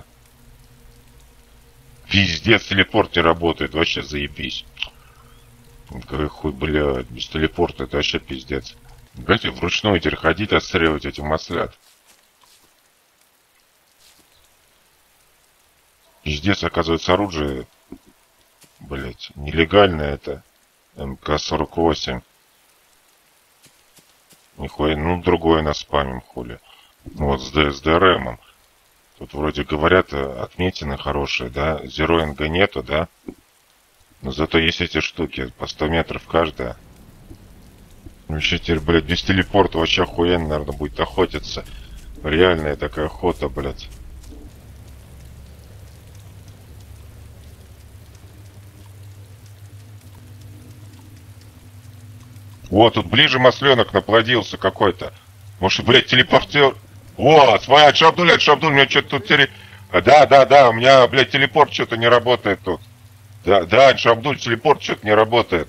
Пиздец, телепорт не работает, вообще заебись. Какой хуй, блядь, без телепорта, это вообще пиздец. Блять, вручную теперь ходить, отстреливать этих маслят. Пиздец, оказывается, оружие, блять, нелегальное это. эм ка сорок восемь. Нихуя, ну другое наспамим, хули. Вот, с, с ДРМом. Тут вроде говорят, отметины хорошие, да? Зероинга нету, да? Но зато есть эти штуки, по сто метров каждая. Вообще теперь, блядь, без телепорта вообще охуенно, наверное, будет охотиться. Реальная такая охота, блядь. Вот, тут ближе масленок наплодился какой-то. Может, блядь, телепортер... О, своя Шабдуль, Шабдуль, у меня что-то тут теле... Да, да, да, у меня, блядь, телепорт что-то не работает тут. Да, да, Шабдуль, телепорт что-то не работает.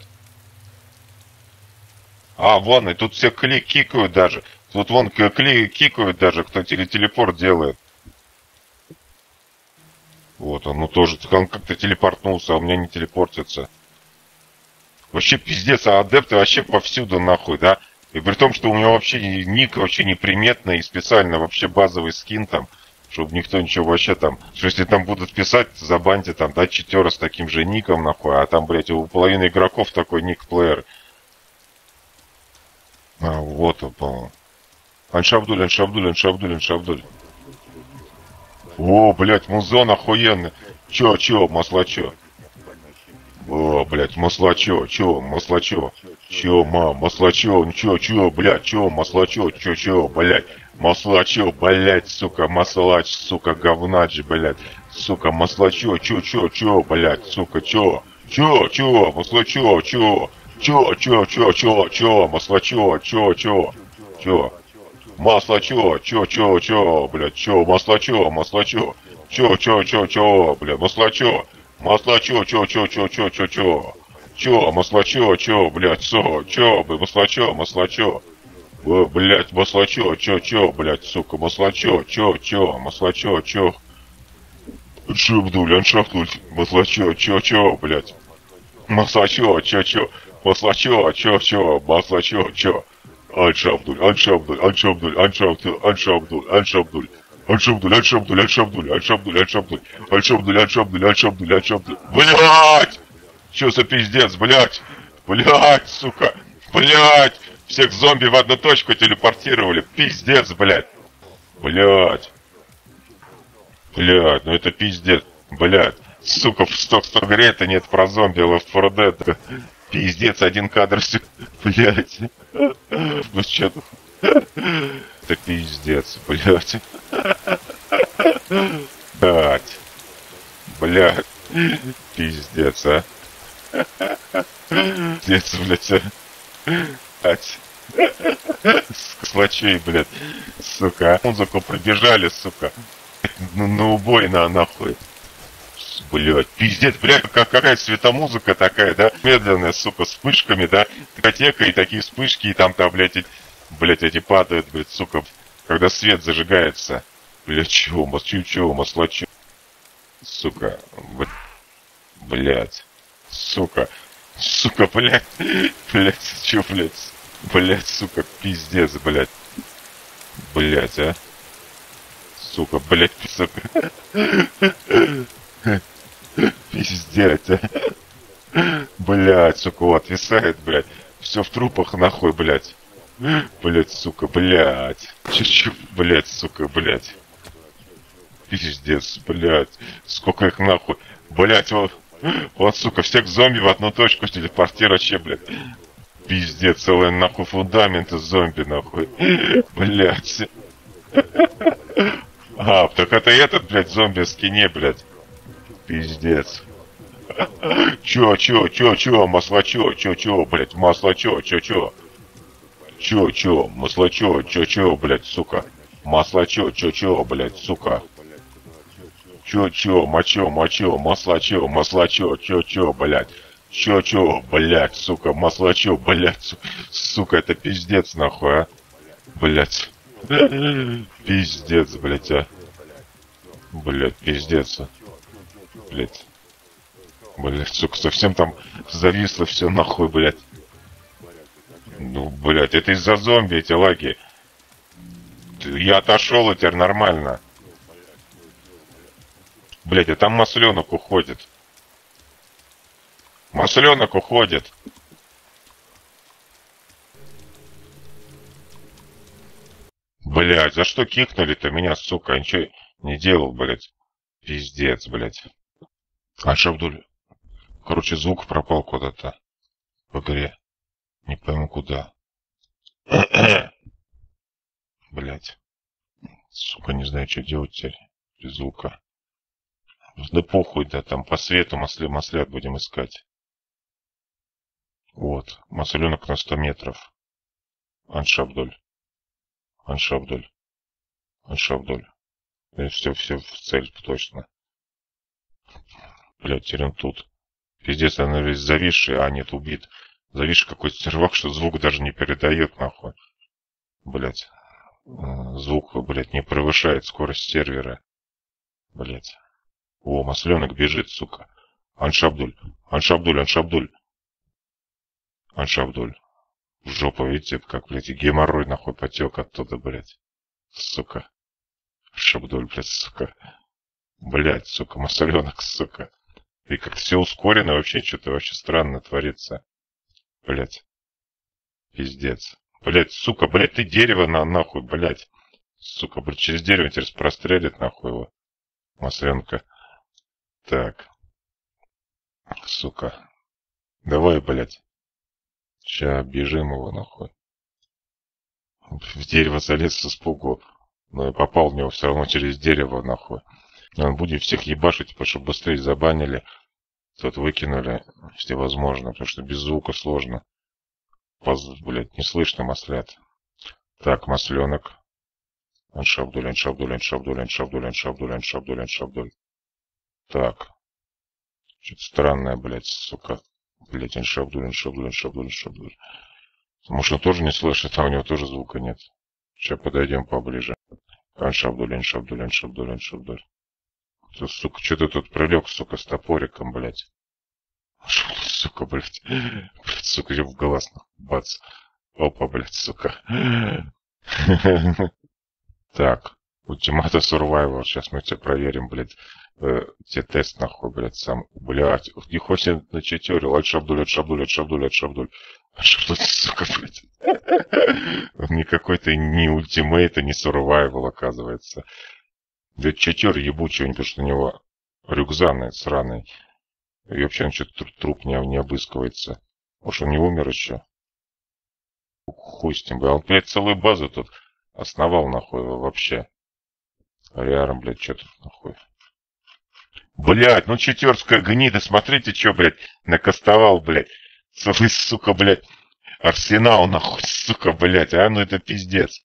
А, вон, и тут все кли кикают даже. Тут вон кли кикают даже, кто телепорт делает. Вот он, ну тоже, он как-то телепортнулся, а у меня не телепортится. Вообще пиздец, а адепты вообще повсюду нахуй, да? И при том, что у меня вообще ник вообще неприметный и специально вообще базовый скин там, чтобы никто ничего вообще там... Что если там будут писать, забаньте там, да, читера с таким же ником нахуй, а там, блядь, у половины игроков такой ник-плеер. А, вот он, по-моему. Аншабдуль, Аншабдуль, Аншабдуль, Аншабдуль. О, блядь, музон охуенный. Чё, чё, маслачо? О, блядь, маслачо, чё, маслачо? Чё, мам, маслачо, ну чё, чё, блядь, чё, маслачо, чё, чё, блядь, маслачо, блядь, сука, маслач, сука, говнач, блядь, сука, маслачо, чё, чё, чё, блядь, сука, чё, чё, чё, маслачо, чё, Чё, чё, чё, чё, чё, масло, чё, чё, чё, чё, масло, чё, чё, чё, чё, блядь, чё, масло, чё, масло, чё, чё, чё, чё, чё, блядь, масло, чё, масло, чё, чё, чё, чё, чё, чё, чё, чё, масло, чё, чё, блядь, со, чё, блядь, масло, чё, масло, чё, О, блядь, масло, чё, чё, чё, блядь, сука, масло, чё, чё, чё, масло, чё, чё, Аншабдуль, аншабдуль, масло, чё, чё, чё, блядь. Масло, чё, чё, чё, масло, чё, чё, чё, масло, чё, чё. Аншабдуль, аншабдуль, аншабдуль, аншабдуль, аншабдуль, аншабдуль. Аншабдуль, аншабдуль, аншабдуль, аншабдуль, аншабдуль, аншабдуль, аншабдуль, аншабдуль, аншабдуль. Блядь! Чё за пиздец, блядь? Блядь, сука! Блядь! Всех зомби в одну точку телепортировали. Пиздец, блядь. Блядь. Блядь, ну это пиздец. Блядь. Сука, в сто сто это нет про зомби Left фор Dead. Пиздец, один кадр все. Блядь. Ну чё? Это пиздец, блядь. Блядь. Блядь. Пиздец, а. Пиздец, блядь, а. Блядь. Свачей, блядь. Сука. Музыку пробежали, сука. На, на убой, на нахуй. Блять, пиздец, блядь, как, какая светомузыка такая, да? Медленная, сука, с вспышками, да? Дискотека и такие вспышки, и там-то, блядь, эти, блядь, эти падают, блядь, сука, когда свет зажигается. Блядь, чего, мочу, чего, маслачу. Сука, блядь, сука, сука, блядь, блядь, чё, блядь, блядь, сука, пиздец, блядь, блядь, а? Сука, блядь, сука. Пиздец, а. Блядь, сука, вот, отвисает, блядь. Все в трупах, нахуй, блядь. Блядь, сука, блядь. Чуть-чуть, блядь, сука, блядь. Пиздец, блядь. Сколько их нахуй. Блядь, вот, вот, сука, всех зомби в одну точку телепортировать, блядь. Пиздец, целый нахуй фундамент из зомби, нахуй. Блядь. А, так это этот, блядь, зомби в скине, блядь. Пиздец. Чё, чё, чё, чё, масло, чё, чё, чё, блядь, масло, чё, чё, чё. Чё, чё, масло, чё, чё, чё, блядь, сука. Масло, чё, чё, чё, блядь, сука. Чё, чё, мочё, мочё, масло, чё, масло, чё, чё, чё, блядь. Чё, чё, блядь, сука, масло, чё, блядь, сука, это пиздец, нахуй, а. Блядь. Пиздец, блядь, а. Блядь, пиздец. Блядь. Блядь, сука, совсем там зависло все нахуй, блядь. Ну, блядь, это из-за зомби эти лаги. Я отошел, и теперь нормально. Блядь, а там масленок уходит. Масленок уходит. Блядь, за что кикнули-то меня, сука? Я ничего не делал, блядь. Пиздец, блядь. А Шабдуль. Короче, звук пропал куда-то в игре. Не пойму куда. Блядь. Сука, не знаю, что делать теперь без звука. Да похуй, да, там по свету масле, маслят будем искать. Вот, масленок на сто метров. Аншабдуль. Аншабдуль. Аншабдуль. Все, все в цель точно. Блядь, теперь он тут. Пиздец, она весь зависший, а нет, убит. Зависший какой-то сервак, что звук даже не передает, нахуй. Блядь. Звук, блядь, не превышает скорость сервера. Блядь. О, масленок бежит, сука. Аншабдуль. Аншабдуль, Аншабдуль. Аншабдуль. В жопу, видите, как, блядь, и геморрой, нахуй, потек оттуда, блядь. Сука. Аншабдуль, блядь, сука. Блядь, сука, масленок, сука. И как все ускорено, вообще, что-то вообще странно творится. Блядь. Пиздец. Блядь, сука, блядь, ты дерево на нахуй, блядь. Сука, блядь, через дерево теперь прострелит, нахуй его. Масленка. Так. Сука. Давай, блядь. Ща бежим его, нахуй. В дерево залез с испугу. Но я попал в него все равно через дерево, нахуй. Он будет всех ебашить, типа, чтобы быстрее забанили. Тут выкинули, если возможно, потому что без звука сложно. Поз, блядь, не слышно маслят. Так, масленок. Аншабдуль, аншабдуль, аншабдуль, аншабдуль, аншабдуль, аншабдуль, аншабдуль. Так. Что-то странное, блядь, сука. Блядь, аншабдуль, аншабдуль, аншабдуль, аншабдуль. Может, он тоже не слышит, а у него тоже звука нет. Сейчас подойдем поближе. Аншабдуль, аншабдуль, аншабдуль, аншабдуль. Сука, что ты тут прилег, сука, с топориком, блядь. Сука, блядь. Блядь, сука, я в глаз, бац. Опа, блядь, сука. Так, ультимата survival. Сейчас мы тебя проверим, блядь. Э, тебе тест, нахуй, блядь, сам. Блядь. Нихуя себе начатерил. Альшабдуль, альшабдуль, альшабдуль, альшабдуль. Альшабдуль, сука, блядь. Он не какой-то не ультимейт, не survival, оказывается. Да чатер ебучий, потому что у него рюкзак сраный. И вообще он что-то труп не, не обыскивается. Может, он не умер еще? Хуй с ним, блядь. Он, блядь, целую базу тут основал, нахуй, вообще. Ариаром, блядь, что тут, нахуй. Блядь, ну четверская гнида, смотрите, что, блядь, накастовал, блядь. Целый, сука, блядь, арсенал, нахуй, сука, блядь. А ну это пиздец.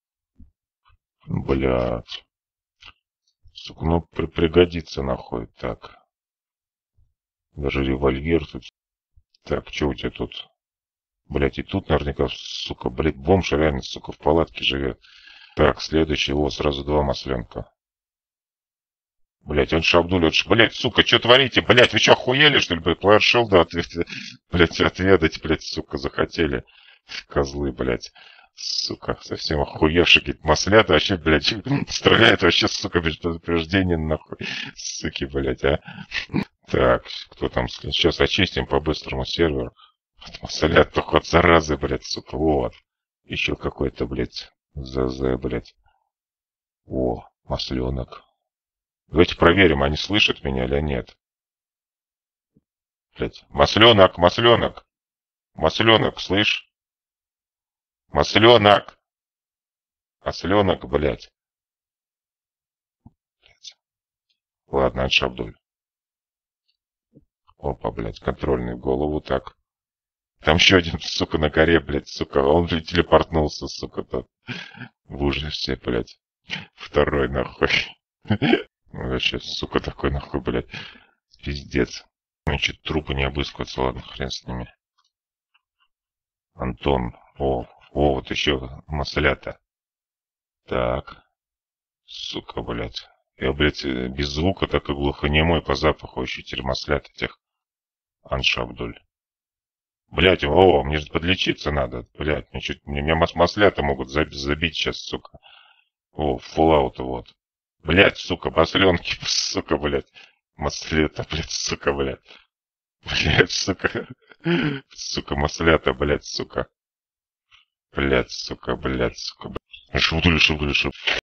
Блядь. Сука, ну при пригодится, нахуй, так. Даже револьвер тут. Так, что у тебя тут? Блять, и тут наверняка, сука, блять, бомж реально, сука, в палатке живет. Так, следующий, вот, сразу два масленка. Блять, он Шабдуль, блять, сука, что творите, блять, вы что, охуели, что ли, блять, PowerShell, да, ответ, блять, отведать, блять, сука, захотели. Козлы, блять. Сука, совсем охуевшие какие-то маслята, вообще, блядь, стреляют вообще, сука, без предупреждения, нахуй. Суки, блядь, а. Так, кто там, сейчас очистим по-быстрому сервер. Маслят только от заразы, блядь, сука, вот. Еще какой-то, блядь, ЗЗ, блядь. О, масленок. Давайте проверим, они слышат меня или нет. Блядь, масленок, масленок. Масленок, слышь? Масленок. Масленок, блядь. блядь. Ладно, Аншабдуль. Опа, блядь, контрольный в голову, так. Там еще один, сука, на горе, блядь, сука. Он, блядь, телепортнулся, сука, тот. В ужасе, блядь. Второй, нахуй. Вообще, сука, такой, нахуй, блядь. Пиздец. Значит, трупы не обыскиваются, ладно, хрен с ними. Антон. О, о, вот еще маслята. Так. Сука, блядь. Я, блядь, без звука так и глухонемой по запаху еще теперь маслят этих. Аншабдуль. Блядь, о, мне же подлечиться надо. Блядь, мне, чуть, мне, меня маслята могут забить, забить сейчас, сука. О, Fallout вот. Блядь, сука, масленки, сука, блядь. Маслята, блядь, сука, блядь. Блядь, сука. Сука, маслята, блядь, сука. Блядь, сука, блядь, сука. Шубдуль, шубдуль, шубдуль.